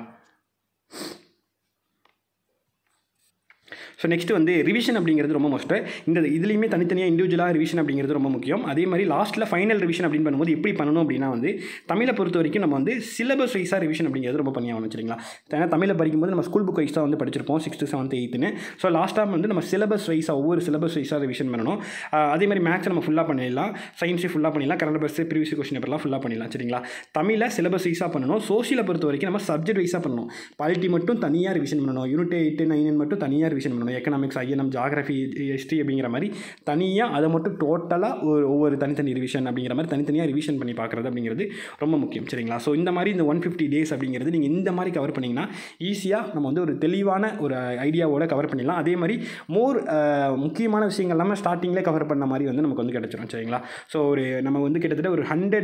ஸோ நெக்ஸ்ட் வந்து ரிவிஷன் அப்படிங்கிறது ரொம்ப மோஸ்ட்டு. இந்த இதுலேயுமே தனித்தனியாக இண்டிவிஜுவலாக ரிவிஷன் அப்படிங்கிறது ரொம்ப முக்கியம். அதே மாதிரி லாஸ்ட்டில் ஃபைனல் ரிவிஷன் அப்படின்னு பண்ணும்போது எப்படி பண்ணணும் அப்படின்னா வந்து தமிழை பொறுத்த வரைக்கும் நம்ம வந்து சிலபஸ் வைஸாக ரிவிஷன் அப்படிங்கிறது ரொம்ப பண்ணியாகணும். சரிங்களா? ஏன்னா தமிழை படிக்கும்போது நம்ம ஸ்கூல் புக் வைஸாக வந்து படிச்சிருப்போம் 6th 7th 8th. ஸோ லாஸ்ட்டாக வந்து நம்ம சிலபஸ் வைஸாக ஒவ்வொரு சிலபஸ் வைஸாக ரிவிஷன் பண்ணணும். அதே மாதிரி மேக்ஸ் நம்ம ஃபுல்லாக பண்ணிடலாம், சயின்ஸு ஃபுல்லாக பண்ணிடலாம், கரண்ட் அஃபேர்ஸ் ப்ரீவியஸ் கொஸ்டின் பேப்பர்லாம் ஃபுல்லாக பண்ணிடலாம். சரிங்களா? தமிழை சிலபஸ் வைஸாக பண்ணணும். சோஷியலை பொறுத்த வரைக்கும் நம்ம சப்ஜெக்ட் வைஸாக பண்ணணும். பாலிட்டி மட்டும் தனியாக ரிவிஷன் பண்ணணும். யூனிட் 8 9 மட்டும் தனியாக ரிவிஷன் பண்ணணும். எக்கனாமிக்ஸ் ஐஎன்எம் ஜாகிரஃபி ஹிஸ்ட்ரி அப்படிங்கிற மாதிரி தனியாக அதை மட்டும் டோட்டலாக ஒவ்வொரு தனித்தனி ரிவிஷன் அப்படிங்கிற மாதிரி தனித்தனியாக ரிவிஷன் பண்ணி பார்க்குறது அப்படிங்கிறது ரொம்ப முக்கியம். சரிங்களா? ஸோ இந்த மாதிரி இந்த 150 days அப்படிங்கிறது நீங்கள் இந்த மாதிரி கவர் பண்ணிங்கன்னா ஈஸியாக நம்ம வந்து ஒரு தெளிவான ஒரு ஐடியாவோட கவர் பண்ணிடலாம். அதே மாதிரி முக்கியமான விஷயங்கள் எல்லாமே ஸ்டார்டிங்கில் கவர் பண்ண மாதிரி வந்து நமக்கு வந்து கிடச்சிரும். சரிங்களா? ஸோ நம்ம வந்து கிட்டத்தட்ட ஒரு 100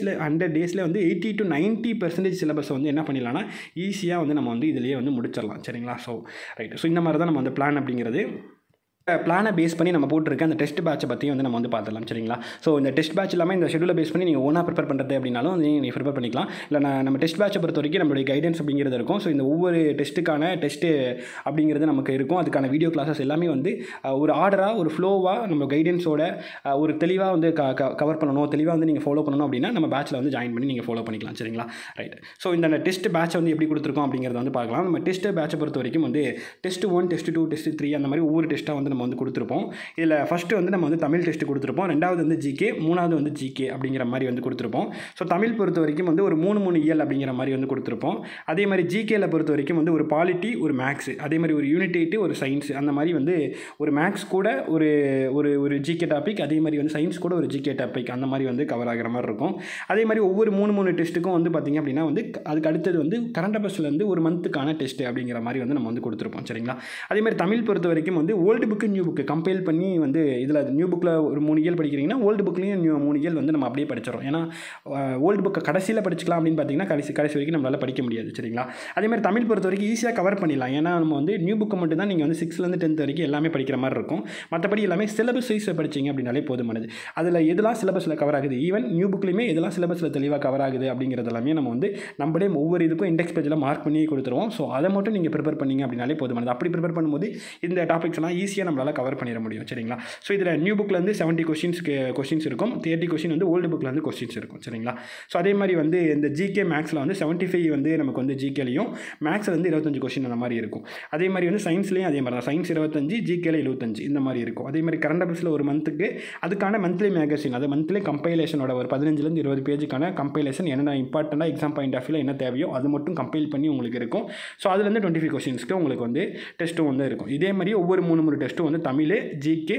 daysல வந்து 80 to 90% சிலபஸ் வந்து என்ன பண்ணிடலாம்னா ஈஸியாக வந்து நம்ம வந்து இதிலேயே வந்து முடிச்சிடலாம். சரிங்களா? So right. ஸோ இந்த மாதிரி தான் நம்ம வந்து பிளான் அப்படிங்கிறது பிளானை பேஸ் பண்ணி நம்ம போட்டிருக்க அந்த டெஸ்ட் பேட்சை பற்றியும் வந்து நம்ம வந்து பார்த்துலாம். சரிங்களா? ஸோ இந்த டெஸ்ட் பேட்ச் இல்லாமல் இந்த ஷெடியூலை பேஸ் பண்ணி நீங்கள் ஒன்றா ப்ரிப்பேர் பண்ணுறது அப்படின்னாலும் நீங்கள் ப்ரிப்பேர் பண்ணிக்கலாம். இல்லை நம்ம டெஸ்ட் பேட்சை பொறுத்த வரைக்கும் நம்மளுடைய கைடன்ஸ் அப்படிங்கிறது இருக்கும். ஸோ இந்த ஒவ்வொரு டெஸ்ட்டுக்கான டெஸ்ட்டு அப்படிங்கிறது நமக்கு இருக்கும். அதுக்கான வீடியோ கிளாஸஸ் எல்லாமே வந்து ஒரு ஆர்டராக ஒரு ஃப்ளோவாக நம்ம கைடன்ஸோட ஒரு தெளிவாக வந்து கவர் பண்ணணும், தெளிவாக வந்து நீங்கள் ஃபாலோ பண்ணணும் அப்படின்னா நம்ம பேட்சில் வந்து ஜாயின் பண்ணி நீங்கள் ஃபாலோ பண்ணிக்கலாம். சரிங்களா? ரைட். ஸோ இந்த டெஸ்ட் பேட்சை வந்து எப்படி கொடுத்துருக்கோம் அப்படிங்கிறத வந்து பார்க்கலாம். நம்ம டெஸ்ட் பேட்சை பொறுத்த வரைக்கும் வந்து டெஸ்ட் 1 டெஸ்ட் 2 டெஸ்ட் 3 அந்த மாதிரி ஒவ்வொரு டெஸ்ட்டாக வந்து நம்ம வந்து கொடுத்துருப்போம். இதில் ஃபஸ்ட்டு வந்து நம்ம வந்து தமிழ் டெஸ்ட் கொடுத்துருப்போம், ரெண்டாவது வந்து ஜிகே, மூணாவது வந்து ஜிகே அப்படிங்கிற மாதிரி வந்து கொடுத்துருப்போம். ஸோ தமிழ் பொறுத்த வரைக்கும் வந்து ஒரு 3 இயல் அப்படிங்கிற மாதிரி வந்து கொடுத்துருப்போம். அதே மாதிரி ஜிகேல பொறுத்த வரைக்கும் வந்து ஒரு பாலிட்டி, ஒரு மேக்ஸ், அதே மாதிரி ஒரு யூனிட் 8 ஒரு சயின்ஸ், அந்த மாதிரி வந்து ஒரு மேக்ஸ் கூட ஒரு ஒரு ஜிகே டாபிக், அதே மாதிரி வந்து சயின்ஸ் கூட ஒரு ஜிகே டாபிக் அந்த மாதிரி வந்து கவர் ஆகிற மாதிரி இருக்கும். அதே மாதிரி ஒவ்வொரு 3 டெஸ்ட்டுக்கும் வந்து பார்த்திங்க அப்படின்னா வந்து அதுக்கு அடுத்தது வந்து கரண்ட் அஃபேர்ஸ்லேருந்து ஒரு மந்த்துக்கான டெஸ்ட் அப்படிங்கிற மாதிரி வந்து நம்ம வந்து கொடுத்துருப்போம். சரிங்களா? அதே மாதிரி தமிழ் பொறுத்த வரைக்கும் வந்து old book new book compare பண்ணி வந்து இதில் நியூ புக்கில் ஒரு 3 இயல் படிக்கிறீங்கன்னா ஓல்டு புக்லேயும் 3 இயல் வந்து நம்ம அப்படியே படிச்சிடறோம். ஏன்னா ஓல்டு புக்கை கடைசியில் படிச்சுக்கலாம் அப்படின்னு பார்த்தீங்கன்னா கடைசி வரைக்கும் நம்மளால் படிக்க முடியாது. சரிங்களா? அதே மாதிரி தமிழ் பொறுத்த வரைக்கும் ஈஸியாக கவர் பண்ணிடலாம். ஏன்னா நம்ம வந்து நியூ புக்கை மட்டும் தான் நீங்கள் வந்து 6th 10th வரைக்கும் எல்லாமே படிக்கிற மாதிரி இருக்கும். மற்றபடி எல்லாமே சிலபஸ் வைஸில் படிச்சிங்க அப்படின்னாலே போதுமானது. அதில் எதெல்லாம் சிலபஸில் கவர் ஆகுது, ஈவன் நியூ புக்லேயுமே எதெல்லாம் சிலபஸில் தெளிவாக கவர் ஆகுது அப்படிங்கிறது எல்லாமே நம்ம வந்து நம்மளே ஒவ்வொரு இதுக்கும் இண்டெக்ஸ் பேஜில் மார்க் பண்ணி கொடுத்துருவோம். ஸோ அதை மட்டும் நீங்கள் ப்ரிப்பேர் பண்ணிங்க அப்படின்னாலே போதுமானது. அப்படி ப்ரிப்பேர் பண்ணும்போது இந்த டாபிக்ஸ் எல்லாம் ஈஸியாக நம்மளால் கவர் பண்ணிட முடியும். சரிங்களா? ஸோ இதில் நியூ புக்கில் வந்து 70 கொஸ்டின்ஸ் இருக்கும், 30 கொஸ்டின் வந்து ஓல்டு புக்கில் வந்து கொஸ்டின்ஸ் இருக்கும். சரிங்களா? ஸோ அதே மாதிரி வந்து இந்த ஜிகே மேக்ஸில் வந்து 75 வந்து நமக்கு வந்து ஜிகேலையும், மேக்ஸில் வந்து 25 கொஸ்டின் அந்த மாதிரி இருக்கும். அதே மாதிரி வந்து சயின்ஸ்லேயும் அதே மாதிரி தான், சயின்ஸ் 25 ஜிகேல 75 இந்த மாதிரி இருக்கும். அதே மாதிரி கரண்ட் அஃபேர்ஸில் ஒரு மந்த்துக்கு அதுக்கான மந்த்லி மேகசின், அது மந்த்லி கம்பைலேஷனோட ஒரு 15 20 பேஜுக்கான கம்பைலேஷன் என்னென்ன இம்பார்ட்டண்ட்டாக எக்ஸாம் பாயிண்ட் ஆஃப் வியூவில் என்ன தேவையோ அது மட்டும் கம்பைல் பண்ணி உங்களுக்கு இருக்கும். ஸோ அதுலேருந்து 25 கொஸ்டின்ஸ்க்கு உங்களுக்கு வந்து டெஸ்ட்டும் வந்து இருக்கும். இதே மாதிரி ஒவ்வொரு 3 டெஸ்ட்டும் வந்து தமிழ் ஜிகே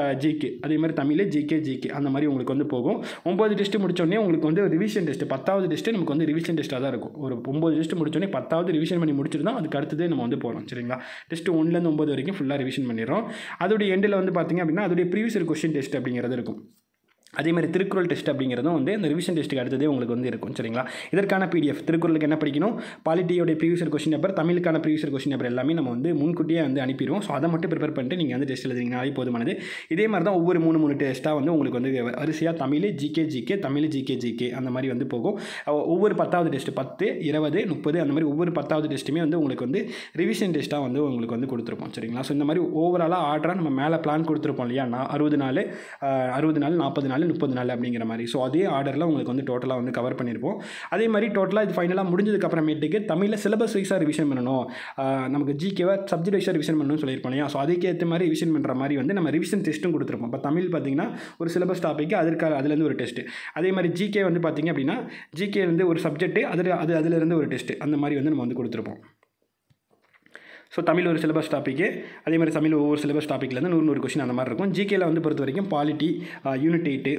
அதே மாதிரி தமிழ் ஜிகே அந்த மாதிரி உங்களுக்கு வந்து போகும். 9 டெஸ்ட் முடிச்சோடனே உங்களுக்கு வந்து ரிவிஷன் டெஸ்ட் 10வது டெஸ்ட்டு நமக்கு வந்து ரிவிஷன் டெஸ்ட்டாக தான் இருக்கும். ஒரு 9 டெஸ்ட் முடிச்சோடனே 10வது ரிவிஷன் பண்ணி முடிச்சுட்டு தான் அதுக்கு அடுத்தது நம்ம வந்து போகிறோம். சரிங்களா? டெஸ்ட் 1லேருந்து 9 வரைக்கும் ஃபுல்லாக ரிவிஷன் பண்ணிடுறோம். அதோடைய எண்டில் வந்து பார்த்திங்க அப்படின்னா அதோடைய ப்ரீவியஸ் கொஸ்டின் டெஸ்ட் அப்படிங்கிறது இருக்கும். அதே மாதிரி திருக்குறள் டெஸ்ட் அப்படிங்கிறதும் வந்து அந்த ரிவிஷன் டெஸ்ட்டுக்கு அடுத்ததே உங்களுக்கு வந்து இருக்கும் சரிங்களா. இதற்கான பிடிஎஃப் திருக்குறளுக்கு என்ன படிக்கணும், பாலிட்டியோட ப்ரீவியஸ் கொஸ்டின் பேப்பர், தமிழுக்கான ப்ரீவியஸ் கொஸ்டின் பேப்பர் எல்லாமே நம்ம வந்து முன்கூட்டியே வந்து அனுப்பிடுவோம். ஸோ அதை மட்டும் ப்ரிப்பேர் பண்ணிட்டு நீங்கள் வந்து டெஸ்ட் எழுதிங்கனாலே போதுமானது. இதே மாதிரி தான் ஒவ்வொரு 3 டெஸ்ட்டாக வந்து உங்களுக்கு வந்து வரிசையாக தமிழ் ஜிகே தமிழ் ஜிகே அந்த மாதிரி வந்து போகும். ஒவ்வொரு 10வது டெஸ்ட்டு 10, 20, 30 அந்த மாதிரி ஒவ்வொரு 10வது டெஸ்ட்டுமே வந்து உங்களுக்கு வந்து ரிவிஷன் டெஸ்ட்டாக வந்து உங்களுக்கு வந்து கொடுத்துருப்போம் சரிங்களா. ஸோ இந்த மாதிரி ஓவராலாக ஆர்டராக நம்ம மேலே பிளான் கொடுத்துருப்போம் இல்லையா, 60 நாள் 40 நாள் 30 நாள் அப்படிங்கிற மாதிரி. ஸோ அதே ஆர்டரில் உங்களுக்கு வந்து டோட்டலாக வந்து கவர் பண்ணியிருப்போம். அதே மாதிரி டோட்டலாக இது ஃபைனலாக முடிஞ்சதுக்கப்புறமேட்டுக்கு தமிழில் சிலபஸ் வைஸாக ரிவிஷன் பண்ணணும், நமக்கு ஜிகேவை சப்ஜெக்ட் வைஸாக ரிவிஷன் பண்ணணும்னு சொல்லியிருப்போம் இல்லையா. ஸோ அதுக்கேற்ற மாதிரி ரிவிஷன் பண்ணுற மாதிரி வந்து நம்ம ரிவிஷன் டெஸ்ட்டும் கொடுத்துருப்போம். இப்போ தமிழ் பார்த்திங்கன்னா ஒரு சிலபஸ் டாப்பிக்கு அதுலேருந்து ஒரு டெஸ்ட்டு. அதே மாதிரி ஜிகே வந்து பார்த்திங்க அப்படின்னா ஜிகே வந்து ஒரு சப்ஜெக்ட்டு அதுலேருந்து ஒரு டெஸ்ட்டு அந்த மாதிரி வந்து நம்ம வந்து கொடுத்துருப்போம். ஸோ தமிழ் ஒரு சிலபஸ் டாப்பிக்கு, அதே மாதிரி தமிழ் ஒவ்வொரு சிலபஸ் டாப்பிக்லேருந்து 100 கொஸ்டின் அந்த மாதிரி இருக்கும். ஜிகேயில் வந்து பொறுத்த வரைக்கும் பாலிட்டி, யூனிட் 8,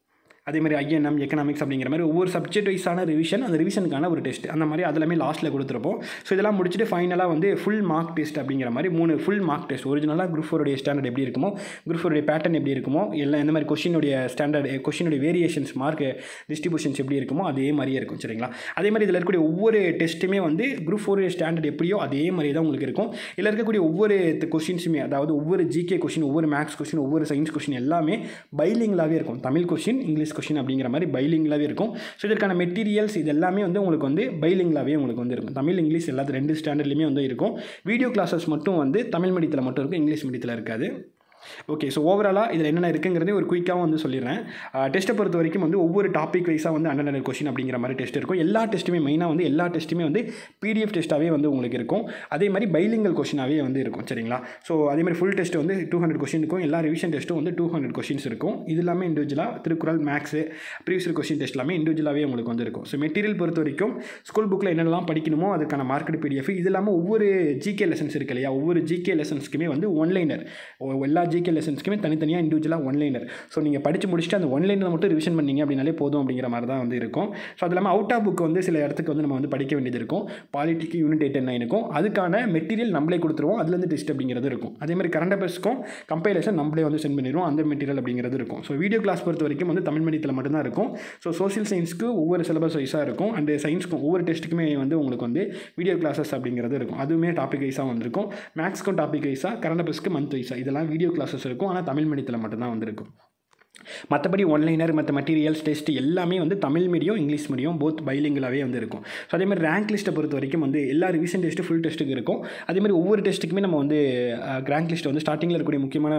அதே மாதிரி ஐஎன்எம், எக்கனாமிக்ஸ் அப்படிங்கிற மாதிரி ஒவ்வொரு சப்ஜெக்ட் வைஸான ரிவிஷன், அந்த ரிவிஷனுக்கான ஒரு டெஸ்ட் அந்த மாதிரி அதெல்லாமே லாஸ்ட்டில் கொடுத்துருப்போம். ஸோ இதெல்லாம் முடிச்சுட்டு ஃபைனலாக வந்து ஃபுல் மார்க் டெஸ்ட் அப்படிங்கிற மாதிரி 3 ஃபுல் மார்க் டெஸ்ட். ஒரிஜினலாக குரூப் 4 ஸ்டாண்டர்ட் எப்படி இருக்குமோ, குரூப் 4 பேட்டர்ன் எப்படி இருக்குமோ, எல்லாம் இந்த மாதிரி கொஸ்டினுடைய ஸ்டாண்டர்ட் கொஸ்டினுடைய வேரியேஷன்ஸ் மார்க் டிஸ்ட்ரிபியூஷன்ஸ் எப்படி இருக்குமோ அதே மாதிரியே இருக்கும் சரிங்களா. அதே மாதிரி இதில் இருக்கக்கூடிய ஒவ்வொரு டெஸ்ட்டுமே வந்து குரூப் 4 ஸ்டாண்டர்ட் எப்படியோ அதே மாதிரி தான் உங்களுக்கு இருக்கும். இதில் இருக்கக்கூடிய ஒவ்வொரு கொஸ்டின்ஸுமே, அதாவது ஒவ்வொரு ஜிகே கொஸ்டின், ஒவ்வொரு மேக்ஸ் கொஸ்டின், ஒவ்வொரு சயின்ஸ் கொஸ்டின் எல்லாமே பைலிங்கலாகவே இருக்கும். தமிழ் கொஸ்டின், இங்கிலீஷ் கொஸ்டின் அப்படிங்கிற மாதிரி பைலிங்கலாகவே இருக்கும். ஸோ இதற்கான மெட்டீரியல்ஸ் இது எல்லாமே வந்து உங்களுக்கு வந்து பைலிங்கலாகவே உங்களுக்கு வந்து இருக்கும். தமிழ் இங்கிலீஷ் எல்லாத்து 2 ஸ்டாண்டர்ட்லையுமே வந்து இருக்கும். வீடியோ கிளாஸஸ் மட்டும் வந்து தமிழ் மீடியத்தில் மட்டும் இருக்கும், இங்கிலீஷ் மீடியத்தில் இருக்காது. ஓகே, ஸோ ஓவராலாக இதில் என்னென்ன இருக்குங்கிறதே ஒரு குயிக்காகவும் வந்து சொல்லிடுறேன். டெஸ்ட்டை பொறுத்த வரைக்கும் வந்து ஒவ்வொரு டாபிக் வைஸாக வந்து 100 கொஸ்டின் அப்படிங்கிற மாதிரி டெஸ்ட் இருக்கும். எல்லா டெஸ்ட்டுமே மெயினாக வந்து எல்லா டெஸ்ட்டுமே வந்து பிடிஎஃப் டெஸ்ட்டாகவே வந்து உங்களுக்கு இருக்கும். அதே மாதிரி பைலிங்கல் கொஸ்டினாகவே வந்து இருக்கும் சரிங்களா. ஸோ அதே மாதிரி ஃபுல் டெஸ்ட் வந்து 200 கொஸ்டின் இருக்கும். எல்லா ரிவிஷன் டெஸ்ட்டும் வந்து 200 கொஸ்டின்ஸ் இருக்கும். இது எல்லாமே இண்டிவிஜுவலாக Thirukkural, maths, previous question test எல்லாமே இண்டிவிஜுவலாகவே உங்களுக்கு வந்து இருக்கும். ஸோ மெட்டீரியல் பொறுத்த வரைக்கும் ஸ்கூல் புக்கில் என்னெல்லாம் படிக்கணுமோ அதுக்கான மார்க்கெட் பிடிஎஃப், இது இல்லாமல் ஒவ்வொரு ஜிகே லெசன்ஸ் இருக்கு இல்லையா, ஒவ்வொரு ஜிகே லெசன்ஸ்க்குமே வந்து ஒன்லைனர், எல்லா ஜிகே லெசன்ஸ்க்குமே தனித்தனியாக இண்டிவிஜுவலாக ஒன்லைனர். ஸோ நீங்கள் படித்து முடிச்சுட்டு அந்த ஒன்லைனில் மட்டும் ரிவிஷன் பண்ணிங்க அப்படின்னாலே போதும் அப்படிங்கிற மாதிரி தான் வந்து இருக்கும். ஸோ அது இல்லாமல் அவுட் ஆஃப் புக் வந்து சில இடத்துக்கு வந்து நம்ம வந்து படிக்க வேண்டியது இருக்கும். பாலிட்டிக்கு யூனிட் 8 என்ன இருக்கும், அதுக்கான மெட்டீரியல் நம்மளே கொடுத்துருவோம், அதுலேருந்து டெஸ்ட் அப்படிங்கிறது இருக்கும். அதே மாதிரி கரண்ட் அஃபேர்ஸ்க்கும் கம்பைலேஷன் நம்மளே வந்து சென்ட் பண்ணிடுவோம், அந்த மெட்டீரியல் அப்படிங்கிறது இருக்கும். ஸோ வீடியோ கிளாஸ் பொறுத்த வரைக்கும் வந்து தமிழ் மீடியத்தில் மட்டும்தான் இருக்கும். ஸோ சோஷியல் சயின்ஸ்க்கு ஒவ்வொரு சிலபஸ் வைஸாக இருக்கும், அண்ட் சயின்ஸ்க்கும் ஒவ்வொரு டெஸ்ட்டுக்குமே வந்து உங்களுக்கு வந்து வீடியோ கிளாஸஸ் அப்படிங்கிறது இருக்கும். அதுவுமே டாபிக் வைஸாக வந்துருக்கும். மேக்ஸ்க்கும் டாபிக் வைஸாக, கரண்ட் அஃபேர்ஸ்க்கு மந்த் வைஸாக, இதெல்லாம் வீடியோ கிளாஸஸ் இருக்கும். ஆனால் தமிழ் மீடியத்தில் மட்டும்தான் வந்திருக்கும். மற்றபடி ஒன்லைனர், மற்ற மெட்டீரியல்ஸ், டெஸ்ட் எல்லாமே வந்து Tamil medium, English medium both பைலிங்கலாகவே வந்து இருக்கும். ஸோ அதே மாதிரி ரேங்க் லிஸ்ட்டை பொறுத்த வரைக்கும் வந்து எல்லா ரிவிஷன் டெஸ்ட்டு ஃபுல் டெஸ்ட்டுக்கு இருக்கும். அதே மாதிரி ஒவ்வொரு டெஸ்ட்டுக்குமே நம்ம வந்து ரேங்க் லிஸ்ட் வந்து ஸ்டார்டிங்கில் இருக்கக்கூடிய முக்கியமான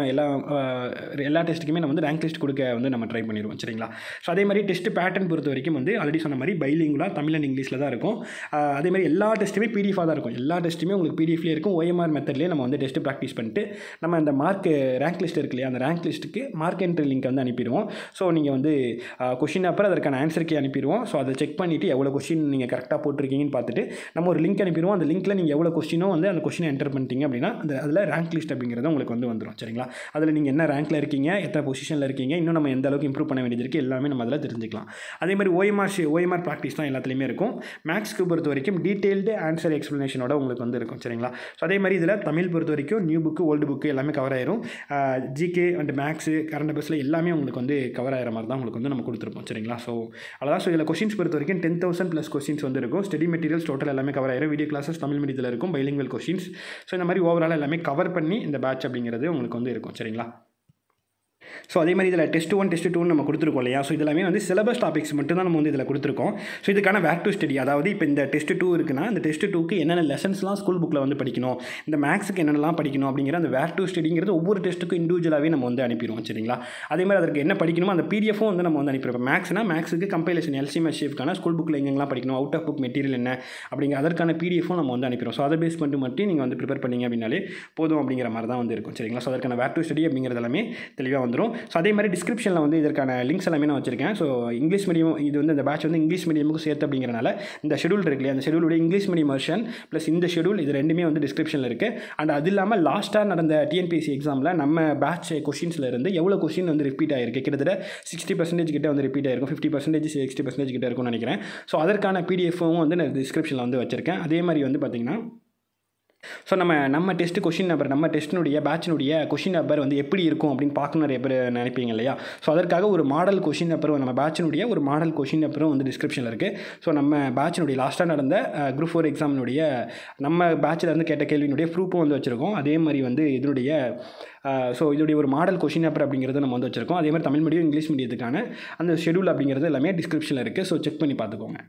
எல்லா டெஸ்ட்டுக்குமே நம்ம வந்து ரேங்க் லிஸ்ட் கொடுக்க வந்து நம்ம ட்ரை பண்ணிடுவோம் சரிங்களா. ஸோ அதே மாதிரி டெஸ்ட் பேட்டர்ன் பொறுத்த வரைக்கும் வந்து ஆல்ரெடி சொன்ன மாதிரி பைலிங்குலாக தமிழ் அண்ட் இங்கிலீஷில் தான் இருக்கும். அதே மாதிரி எல்லா டெஸ்ட்டுமே பிடிஎஃபாக தான் இருக்கும். எல்லா டெஸ்ட்டுமே உங்களுக்கு பிடிஎஃப்லேயே இருக்கும். OMR மெத்தட்லேயே நம்ம வந்து டெஸ்ட்டு ப்ராக்டிஸ் பண்ணிட்டு நம்ம அந்த மார்க் ரேங்க் லிஸ்ட் இருக்கு இல்லையா, அந்த ரேங்க் லிஸ்ட்டுக்கு மார்க் என்ட்ரி லிங்க் வந்து அனுப்பிடுவோம். ஸோ நீங்கள் வந்து கொஷின் அப்புறம் அதற்கான ஆன்சருக்கு அனுப்பிடுவோம். ஸோ அதை செக் பண்ணிவிட்டு எவ்வளோ கொஸ்டின் நீங்கள் கரெக்டாக போட்டிருக்கீங்கன்னு பார்த்துட்டு நம்ம ஒரு லிங்க் அனுப்பிடுவோம். அந்த லிங்க்கில் நீங்கள் எவ்வளோ கொஸ்டினோ வந்து அந்த கொஸ்டினை என்டர் பண்ணிட்டீங்க அப்படின்னா அதில் ரேங்க் லிஸ்ட் அப்படிங்கிறது உங்களுக்கு வந்து வந்துடும் சரிங்களா. அதில் நீங்கள் என்ன ரேங்க்கில் இருக்கீங்க, எத்தனை பொசிஷனில் இருக்கீங்க, இன்னும் நம்ம எந்த அளவுக்கு இம்ப்ரூவ் பண்ண வேண்டியது இருக்குது எல்லாமே நம்ம அதில் தெரிஞ்சுக்கலாம். அதே மாதிரி OMR ப்ராக்டிஸ் தான் எல்லாத்துலேயுமே இருக்கும். மேக்ஸ்க்கு பொறுத்த வரைக்கும் டீட்டெயில்டு ஆன்சர் எக்ஸ்ப்ளனேஷனோட உங்களுக்கு வந்து இருக்கும் சரிங்களா. ஸோ அதே மாதிரி இதில் தமிழ் பொறுத்த வரைக்கும் நியூ புக்கு, ஓல்டு புக்கு எல்லாமே கவர் ஆயிரும். ஜிகே அண்ட் மேக்ஸு, கரண்ட் அஃபேர்ஸில் எல்லாமே உங்களுக்கு வந்து கவர் ஆகிற மாதிரி தான் உங்களுக்கு வந்து நம்ம கொடுத்துருப்போம் சரிங்களா. ஸோ அதான். ஸோ இதில் கொஸ்டின்ஸ் பொறுத்த வரைக்கும் 10,000+ கொஸ்டின்ஸ் வந்து இருக்கும். ஸ்டடி மெட்டீரியல்ஸ் டோட்டல் எல்லாமே கவர் ஆயிரும். வீடியோ கிளாஸஸ் தமிழ் மீடியத்தில் இருக்கும், பைலிங்குவல் கொஸ்டின்ஸ். ஸோ இந்த மாதிரி ஓவரால் எல்லாமே கவர் பண்ணி இந்த பேட்ச் அப்படிங்கிறது உங்களுக்கு வந்து இருக்கும் சரிங்களா. ஸோ அதே மாதிரி இதில் டெஸ்ட் 1 டெஸ்ட் 2 நம்ம கொடுத்துருக்கோம் இல்லையா. ஸோ இதெல்லாமே வந்து சிலபஸ் டாபிக்ஸ் மட்டும் தான் நம்ம வந்து இதில் கொடுத்துருக்கோம். ஸோ இதுக்கான வேர் டு ஸ்டடி, அதாவது இப்போ இந்த டெஸ்ட் 2 இருக்குன்னா இந்த டெஸ்ட் 2க்கு என்னென்ன லெசன்ஸ்லாம் ஸ்கூல் புக்கில் வந்து படிக்கணும், இந்த மேக்ஸுக்கு என்னென்னலாம் படிக்கணும் அப்படிங்கிற அந்த வேர் டு ஸ்டடிங்கிறது ஒவ்வொரு டெஸ்ட்டுக்கும் இண்டிவிஜுவலாகவே நம்ம வந்து அனுப்பிடுவோம் சரிங்களா. அதே மாதிரி அதற்கு என்ன படிக்கணுமோ அந்த பிடிஎஃப்பும் வந்து நம்ம வந்து அனுப்பிடுவோம். மேக்ஸ்னா மேக்ஸுக்கு கம்பைலேஷன் LCMSக்கான ஸ்கூல் புக்கில் எங்கெல்லாம் படிக்கணும், அவுட் ஆஃப் புக் மெட்டீரியல் என்ன அப்படிங்கிற அதற்கான பிடிஎஃப்பும் நம்ம வந்து அனுப்பிடுவோம். ஸோ அதை பேஸ் பண்ணிட்டு மட்டும் நீங்கள் வந்து ப்ரிப்பேர் பண்ணிங்க அப்படின்னாலே போதும் அப்படிங்கிற மாதிரி தான் வந்து இருக்கும் சரிங்களா. ஸோ அதற்கான வேர் டு ஸ்டடி அப்படிங்கிறது எல்லாமே தெளிவாக வந்துடும். ஸோ அதே மாதிரி டிஸ்கிரிப்ஷனில் வந்து இதற்கான லிங்க்ஸ் எல்லாமே நான் வச்சிருக்கேன். ஸோ இங்கிலீஷ் மீடியம் இது வந்து இந்த பேட்ச் வந்து இங்கிலீஷ் மீடியமுக்கு சேர்த்து அப்படிங்கிறனால இந்த ஷெடியூல் இருக்கு இல்லையா, அந்த ஷெடியூலோட இங்கிலீஷ் மீடியம் வெர்ஷன் ப்ளஸ் இந்த ஷெடியூல் இது ரெண்டுமே வந்து டிஸ்கிரிப்ஷனில் இருக்குது. அண்ட் அது இல்லாமல் லாஸ்ட்டாக நடந்த டிஎன்பிஎஸ்சி எக்ஸாமில் நம்ம பேட்ச் கொஷின்ஸில் இருந்து எவ்வளோ கொஷின் வந்து ரிப்பீட் ஆகிருக்கு, கிட்டத்தட்ட 60% கிட்ட வந்து ரிப்பீட் ஆகிருக்கும், 50% 60% கிட்ட இருக்கும்னு நினைக்கிறேன். ஸோ அதற்கான பிடிஎஃப்பும் வந்து நான் டிஸ்கிரிப்ஷனில் வந்து வச்சிருக்கேன். அதே மாதிரி வந்து பார்த்திங்கன்னா ஸோ நம்ம டெஸ்ட்டு கொஷின் நம்பர் நம்ம டெஸ்ட்டினுடைய பேட்சினுடைய கொஷின் நம்பர் வந்து எப்படி இருக்கும் அப்படின்னு பார்க்க நிறைய பேர் நினைப்பீங்க இல்லையா. ஸோ அதற்காக ஒரு மாடல் கொஷின் நம்பரும் நம்ம பேட்சினுடைய ஒரு மாடல் கொஷின் நம்பரும் வந்து டிஸ்கிரிப்ஷனில் இருக்குது. ஸோ நம்ம பேட்சினுடைய லாஸ்ட்டாக நடந்த குரூப் 4 எக்ஸாமினுடைய நம்ம பேட்சில் இருந்து கேட்ட கேள்வியினுடைய ப்ரூஃபும் வந்து வச்சுருக்கோம். அதே மாதிரி வந்து இதனுடைய இதோடைய ஒரு மாடல் கொஷின் நம்பர் அப்படிங்கிறது நம்ம வந்து வச்சுருக்கோம். அதே மாதிரி தமிழ் மீடியம் இங்கிலீஷ் மீடியத்துக்கான அந்த ஷெடியூல் அப்படிங்கிறது எல்லாமே டிஸ்கிரிப்ஷனில் இருக்குது. ஸோ செக் பண்ணி பார்த்துக்கோங்க.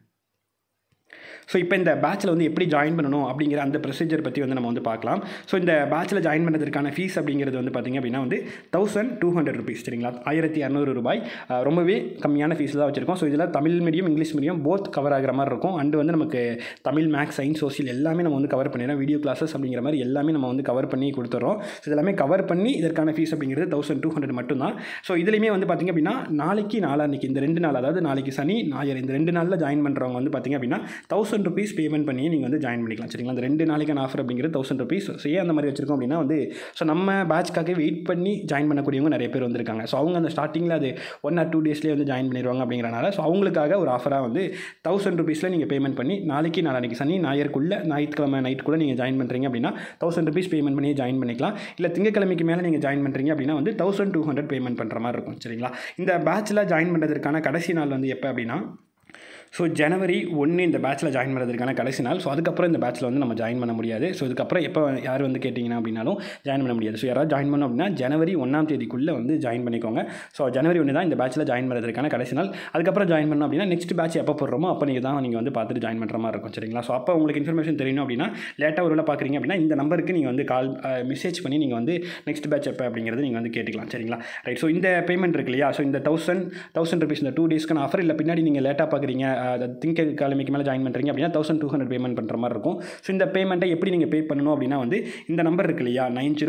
ஸோ இப்போ இந்த பேட்சில் வந்து எப்படி ஜாயின் பண்ணணும் அப்படிங்கிற அந்த ப்ரொசீஜர் பற்றி வந்து நம்ம வந்து பார்க்கலாம். ஸோ இந்த பேட்சில் ஜாயின் பண்ணுறதுக்கான ஃபீஸ் அப்படிங்கிறது வந்து பார்த்திங்க அப்படின்னா வந்து 1200 ருபீஸ், சரிங்களா, 1200 ரூபாய். ரொம்பவே கம்மியான ஃபீஸ் தான் வச்சுருக்கோம். ஸோ இதில் Tamil medium English medium both cover ஆகிற மாதிரி இருக்கும். அண்டு வந்து நமக்கு தமிழ், மேக்ஸ், சயின்ஸ், சோசியல் எல்லாமே நம்ம வந்து கவர் பண்ணிடுறோம். வீடியோ கிளாஸஸ் அப்படிங்கிற மாதிரி எல்லாமே நம்ம வந்து கவர் பண்ணி கொடுத்துறோம். ஸோ இதெல்லாமே கவர் பண்ணி இதற்கான ஃபீஸ் அப்படிங்கிறது 1200 மட்டும்தான். ஸோ இதுலேயுமே வந்து பார்த்திங்க அப்படின்னா நாளைக்கு நாளான்னைக்கு இந்த 2 நாள், அதாவது நாளைக்கு சனி ஞாயிறு இந்த 2 நாளில் ஜாயின் பண்ணுறவங்க வந்து பார்த்திங்க அப்படின்னா 1000 ருபீஸ் பேமெண்ட் பண்ணி நீங்கள் வந்து ஜாயின் பண்ணிக்கலாம், சரிங்களா. அந்த 2 நாளைக்கான ஆஃபர் அப்படிங்கிறது 1000 ருபீஸ். ஸோ ஏன் அந்த மாதிரி வச்சிருக்கோம் அப்படின்னா வந்து ஸோ நம்ம பேட்ச்க்காக வெயிட் பண்ணி ஜாயின் பண்ணக்கூடியவங்க நிறைய பேர் வந்திருக்காங்க. ஸோ அவங்க அந்த ஸ்டார்டிங்கில் அது 1 or 2 டேஸ்லேயே வந்து ஜாயின் பண்ணிடுவாங்க அப்படிங்கிறனால ஸோ அவங்களுக்காக ஒரு ஆஃபராக வந்து 1000 ருபீஸில் நீங்கள் பேமெண்ட் பண்ணி நாளைக்கு சனி ஞாயிறுக்குள்ளே ஞாயிற்றுக்கிழமை நைட்டுக்குள்ளே நீங்கள் ஜாயின் பண்ணுறீங்க அப்படின்னா 1000 ருபீஸ் பேமெண்ட் பண்ணி ஜாயின் பண்ணிக்கலாம். இல்லை திங்கக்கிழமைக்கு மேலே நீங்கள் ஜாயின் பண்ணுறீங்க அப்படின்னா வந்து 1200 பேமெண்ட் பண்ணுற மாதிரி இருக்கும், சரிங்களா. இந்த பேட்சில் ஜாயின் பண்ணுறதுக்கான கடைசி நாள் வந்து எப்போ அப்படின்னா ஸோ ஜனவரி 1 இந்த பேட்சில் ஜாயின் பண்ணுறதுக்கான கடைசி நாள். ஸோ அதுக்கப்புறம் இந்த பேட்சில் வந்து நம்ம ஜாயின் பண்ண முடியாது. ஸோ இதுக்கப்புறம் எப்போ யார் வந்து கேட்டிங்கன்னா அப்படின்னாலும் ஜாயின் பண்ண முடியாது. ஸோ யாராவது ஜாயின் பண்ணோம் அப்படின்னா ஜனவரி 1ஆம் தேதிக்குள்ளே வந்து ஜாயின் பண்ணிக்கோங்க. ஸோ ஜனவரி 1 தான் இந்த பேட்சில் ஜாயின் பண்ணுறதுக்கான கடைசி நாள். அதுக்கப்புறம் ஜாயின் பண்ணோம் அப்படின்னா நெக்ஸ்ட் பேட்ச் எப்போ போடுறோமோ அப்போ நீங்கள் வந்து பார்த்துட்டு ஜாயின் பண்ணுற மாதிரி இருக்கும், சரிங்களா. ஸோ அப்போ உங்களுக்கு இன்ஃபர்மேஷன் தெரியணும் அப்படின்னா லேட்டாக ஒரு வேலை பார்க்குறீங்க அப்படின்னா இந்த நம்பருக்கு நீங்கள் வந்து மெசேஜ் பண்ணி நீங்கள் வந்து நெக்ஸ்ட் பேட்ச் எப்போ அப்படிங்கிறது நீங்கள் வந்து கேட்டுக்கலாம், சரிங்களா. ரைட். ஸோ இந்த பேமெண்ட் இருக்கு இல்லையா, ஸோ இந்த 1000 ருபீஸ் இந்த 2 டேஸ்க்கான ஆஃபர். இல்லை பின்னாடி நீங்கள் லேட்டாக பார்க்குறீங்க கிழமைக்கு மேலே ஜாயின் பண்ணுறீங்க அப்படின்னா 1200 பேமெண்ட் பண்ணுற மாதிரி இருக்கும். ஸோ இந்த பேமெண்ட்டை எப்படி நீங்கள் பே பண்ணணும் அப்படின்னா வந்து இந்த நம்பர் இருக்கு இல்லையா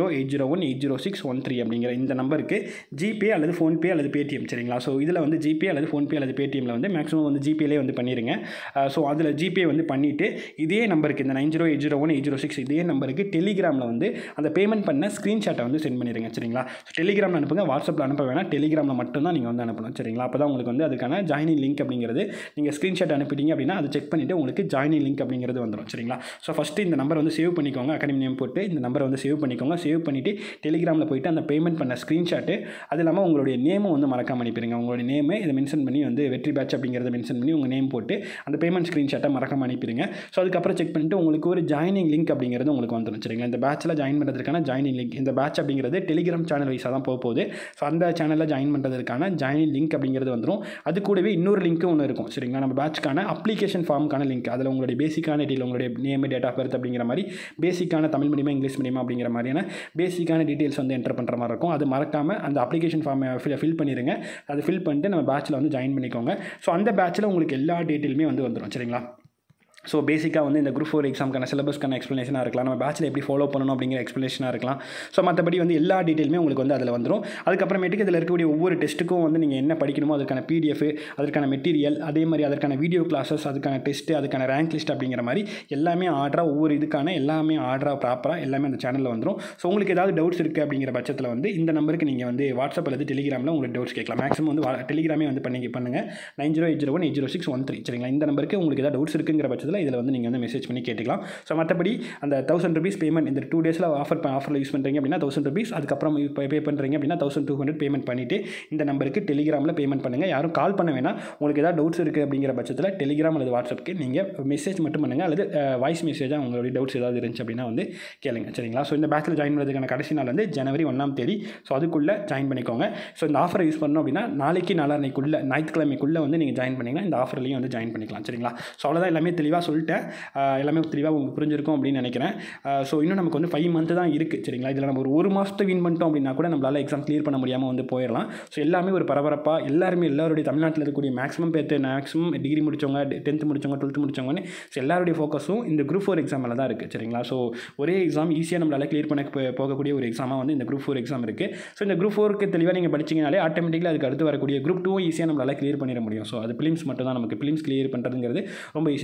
908001800613 அப்படிங்கிற இந்த நம்பருக்கு ஜிபே அல்லது ஃபோன்பே அல்லது பேடிஎம், சரிங்களா. ஸோ இதில் வந்து ஜிபே அல்லது ஃபோன்பே அல்லது பேடிஎம்மில் வந்து மேக்ஸிமம் வந்து ஜிபேலே வந்து பண்ணிடுங்க. ஸோ அதில் ஜிபே வந்து பண்ணிவிட்டு இதே நம்பருக்கு இந்த 9080018006 இதே நம்பருக்கு டெலிகிராமில் வந்து அந்த பேமெண்ட் பண்ண ஸ்க்ரீன்ஷாட்டை வந்து சென்ட் பண்ணிடுங்க, சரிங்களா. ஸோ டெலிகிராமில் அனுப்புங்க, வாட்ஸ்அப்பில் அனுப்ப வேணாம், டெலிகிராமில் மட்டும்தான் நீங்கள் வந்து அனுப்பணும், சரிங்களா. அப்போ தான் உங்களுக்கு வந்து அதுக்கான ஜாயினிங் லிங்க் அப்படிங்கிறது நீங்கள் ஸ்க்ரீன்ஷாட் அனுப்பிட்டீங்க அப்படின்னா அதை செக் பண்ணிவிட்டு உங்களுக்கு ஜாயினிங் லிங்க் அப்படிங்கிறது வந்துடும், சரிங்களா. ஸோ ஃபஸ்ட்டு இந்த நம்பர் வந்து சேவ் பண்ணிக்கோங்க, அகாடமி நேம் போட்டு இந்த நம்பரை வந்து சேவ் பண்ணிக்கோங்க. சேவ் பண்ணிவிட்டு டெலிகிராமில் போய்ட்டு அந்த பேமெண்ட் பண்ண ஸ்க்ரீன்ஷாட்டு அது இல்லாமல் உங்களுடைய நேமும் வந்து மறக்காம அனுப்பிடுங்க. உங்களுடைய நேமை இதை மென்ஷன் பண்ணி வந்து வெற்றி பேட்ச் அப்படிங்கிறத மென்ஷன் பண்ணி உங்கள் நேம் போட்டு அந்த பேமெண்ட் ஸ்க்ரீன்ஷாட்டை மறக்காம அனுப்பிடுங்க. ஸோ அதுக்கப்புறம் செக் பண்ணிவிட்டு உங்களுக்கு ஒரு ஜாயினிங் லிங்க் அப்படிங்கிறது உங்களுக்கு வந்துடும், சரிங்களா. இந்த பேட்சில் ஜாயின் பண்ணுறதுக்கான ஜாயினிங் லிங்க், இந்த பேட்ச் அப்படிங்கிறது டெலிகிராம் சேனல் வைஸாக தான் போகுது. ஸோ அந்த சேனலில் ஜாயின் பண்ணுறதுக்கான ஜாயினிங் லிங்க் அப்படிங்கிறது வந்துடும். அது கூடவே இன்னொரு லிங்க்கும் ஒன்று இருக்கும், சரிங்களா. நம்ம பேட்ச்க்கான அப்ளிகேஷன் ஃபார்முக்கான லிங்க், அதில் உங்களுடைய பேசிக்கான டீட்டெயில், உங்களுடைய நேம், டேட் ஆஃப் பர்த் அப்படிங்கிற மாதிரி பேசிக்கான தமிழ் மீடியமா இங்கிலீஷ் மீடியமா அப்படிங்கிற மாதிரியான பேசிக்கான டீட்டெயில்ஸ் வந்து என்டர் பண்ணுற மாதிரி இருக்கும். அது மறக்காமல் அந்த அப்ளிகேஷன் ஃபார்மை ஃபில் பண்ணிடுங்க. அது ஃபில் பண்ணிட்டு நம்ம பேட்சில் வந்து ஜாயின் பண்ணிக்கோங்க. ஸோ அந்த பேட்சில் உங்களுக்கு எல்லா டீட்டெயிலுமே வந்து வந்துடும், சரிங்களா. ஸோ பேசிக்காக வந்து இந்த குரூப் 4 எக்ஸாமுக்கான சிலபஸ்க்கான எக்ஸ்ப்ளனேஷனாக இருக்கலாம், நம்ம பேட்சில் எப்படி ஃபாலோ பண்ணணும் அப்படிங்கிற எக்ஸ்ப்ளனேஷனாக இருக்கலாம். ஸோ மற்றபடி வந்து எல்லா டீட்டெயிலுமே உங்களுக்கு வந்து அதில் வந்துடும். அதுக்கப்புறமேட்டுக்கு இதில் இருக்கக்கூடிய ஒவ்வொரு டெஸ்ட்டுக்கும் வந்து நீங்கள் என்ன படிக்கணுமோ அதற்கான பிடிஎஃப், அதற்கான மெட்டீரியல், அதே மாதிரி அதற்கான வீடியோ கிளாஸஸ், அதுக்கான டெஸ்ட்டு, அதுக்கான ரேங்க் லிஸ்ட் அப்படிங்கிற மாதிரி எல்லாமே ஆர்டராக ஒவ்வொரு இதுக்கான எல்லாமே ஆர்டராக ப்ராப்பராக எல்லாமே அந்த சேனலில் வந்துடும். ஸோ உங்களுக்கு ஏதாவது டவுட்ஸ் இருக்குது அப்படிங்கிற பட்சத்தில் வந்து இந்த நம்பருக்கு நீங்கள் வந்து வாட்ஸ்அப் அல்லது டெலிகிராமில் உங்களுக்கு டவுட்ஸ் கேட்கலாம். மேக்ஸிமம் வந்து டெலிகிராமே வந்து பண்ணுங்கள் 908001800613, சரிங்களா. இந்த நம்பருக்கு உங்களுக்கு ஏதாவது டவுட்ஸ் இருக்குங்கிற பட்சத்தில் இதில் வந்து நீங்கள் வந்து மெசேஜ் பண்ணி கேட்டுக்கலாம். ஸோ மற்றபடி அந்த 1000 ருபீஸ் பேமெண்ட் இந்த 2 டேஸில் ஆஃபரில் யூஸ் பண்ணுறீங்க அப்படின்னா 1000 ருபீஸ், அதுக்கப்புறம் பே பண்ணுறீங்க அப்படின்னா 1200 பேமெண்ட் பண்ணிவிட்டு இந்த நம்பருக்கு டெலிகிராமில் பேமெண்ட் பண்ணுங்கள். யாரும் கால் பண்ண வேணாம். உங்களுக்கு ஏதாவது டவுட்ஸ் இருக்குது அப்படிங்கிற பட்சத்தில் டெலிகிராம் அல்லது வாட்ஸ்அப்புக்கு நீங்கள் மெசேஜ் மட்டும் பண்ணுங்கள், அல்லது வாய்ஸ் மெசேஜாக உங்களுடைய டவுட்ஸ் ஏதாவது இருந்துச்சு அப்படின்னா வந்து கேளுங்க, சரிங்களா. ஸோ இந்த பேட்சில் ஜாயின் பண்ணுறதுக்கான கடைசி நாள் வந்து ஜனவரி 1ஆம் தேதி. ஸோ அதுக்குள்ளே ஜாயின் பண்ணிக்கோங்க. ஸோ இந்த ஆஃபரை யூஸ் பண்ணணும் அப்படின்னா நாளைக்கு நாளான்னைக்குள்ளே ஞாயிற்றுக்கிழமைக்குள்ளே வந்து நீங்கள் ஜாயின் பண்ணிங்கன்னா இந்த ஆஃபர்லையும் வந்து ஜாயின் பண்ணிக்கலாம், சரிங்களா. ஸோ அவ்வளோதான், எல்லாமே தெளிவாக சொல்லிட்டேன். எல்லாமே தெளிவாக உங்களுக்கு புரிஞ்சிருக்கும் அப்படின்னு நினைக்கிறேன். ஸோ இன்னும் நமக்கு வந்து 5 மந்த் தான் இருக்குது, சரிங்களா. இதில் நம்ம ஒரு மாதத்தை வின் பண்ணிட்டோம் அப்படின்னா கூட நம்மளால் எக்ஸாம் கிளியர் பண்ண முடியாமல் வந்து போயிடலாம். ஸோ எல்லாமே ஒரு பரபரப்பாக எல்லாருடைய தமிழ்நாட்டில் இருக்கக்கூடிய மேக்ஸிமம் டிகிரி முடித்தவங்க, 10th முடித்தவங்க, 12th முடித்தவங்கன்னு ஸோ எல்லாருடைய ஃபோக்கஸும் இந்த குரூப் 4 எக்ஸாமில் தான் இருக்குது, சரிங்களா. ஸோ ஒரே எக்ஸாம் ஈஸியாக நம்மளால் கிளியர் பண்ண போகக்கூடிய ஒரு எக்ஸாமாக வந்து இந்த குரூப் 4 எக்ஸாம் இருக்குது. ஸோ இந்த குரூப் 4க்கு தெளிவாக நீங்கள் படிச்சிங்கனாலே ஆட்டோமேட்டிக்கலாக அதுக்கு அடுத்து வரக்கூடிய குரூப் 2 ஈஸியாக நம்மளால் கிளியர் பண்ணிட முடியும். ஸோ அது பிலிம்ஸ் மட்டும் தான், நமக்கு பிலிம்ஸ் கிளியர் பண்ணுறதுங்கிறது ரொம்ப ஈஸி தான். குரூப் 4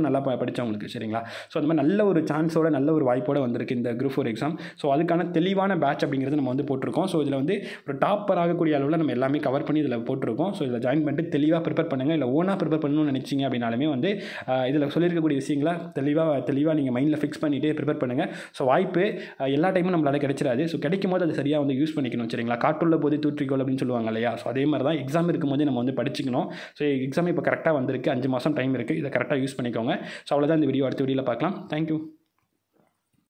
நல்லா படித்தவங்களுக்கு சரிங்களா. ஸோ அந்த மாதிரி நல்ல ஒரு சான்ஸோட நல்ல ஒரு வாய்ப்போடு வந்திருக்கு இந்த குரூப் 4 எக்ஸாம். ஸோ அதுக்கான தெளிவான பேட்ச் அப்படிங்கிறது நம்ம வந்து போட்டிருக்கோம். ஸோ இதில் வந்து ஒரு டாப்பர் ஆகக்கூடிய அளவில் நம்ம எல்லாமே கவர் பண்ணி இதில் போட்டிருக்கோம். ஸோ இதில் ஜாயின் பண்ணிட்டு தெளிவாக ப்ரிப்பேர் பண்ணுங்கள். இல்லை ஓனாக ப்ரிப்பேர் பண்ணணும்னு நினச்சிங்க அப்படின்னாலுமே வந்து இதில் சொல்லியிருக்கக்கூடிய விஷயங்களை தெளிவாக நீங்கள் மைண்டில் ஃபிக்ஸ் பண்ணிவிட்டு ப்ரிப்பேர் பண்ணுங்கள். ஸோ வாய்ப்பு எல்லா டைமும் நம்மளால் கிடைச்சிடாது. ஸோ கிடைக்கும் போது அது சரியாக வந்து யூஸ் பண்ணிக்கணும் சரிங்களா. காட்டுள்ள போது தூற்றிக்கோள் அப்படின்னு சொல்லுவாங்க இல்லையா. ஸோ அதே மாதிரி தான் எக்ஸாம் இருக்கும்போது நம்ம வந்து படிச்சுக்கணும். ஸோ எக்ஸாம் இப்போ கரெக்டாக வந்திருக்கு, 5 மாதம் டைம் இருக்குது, இதை கரெக்டாக யூஸ் பண்ணிக்கோங்க. ஸோ அவ்வளோதான் இந்த வீடியோ. அடுத்த வீடியோவில் பார்க்கலாம். தேங்க்யூ.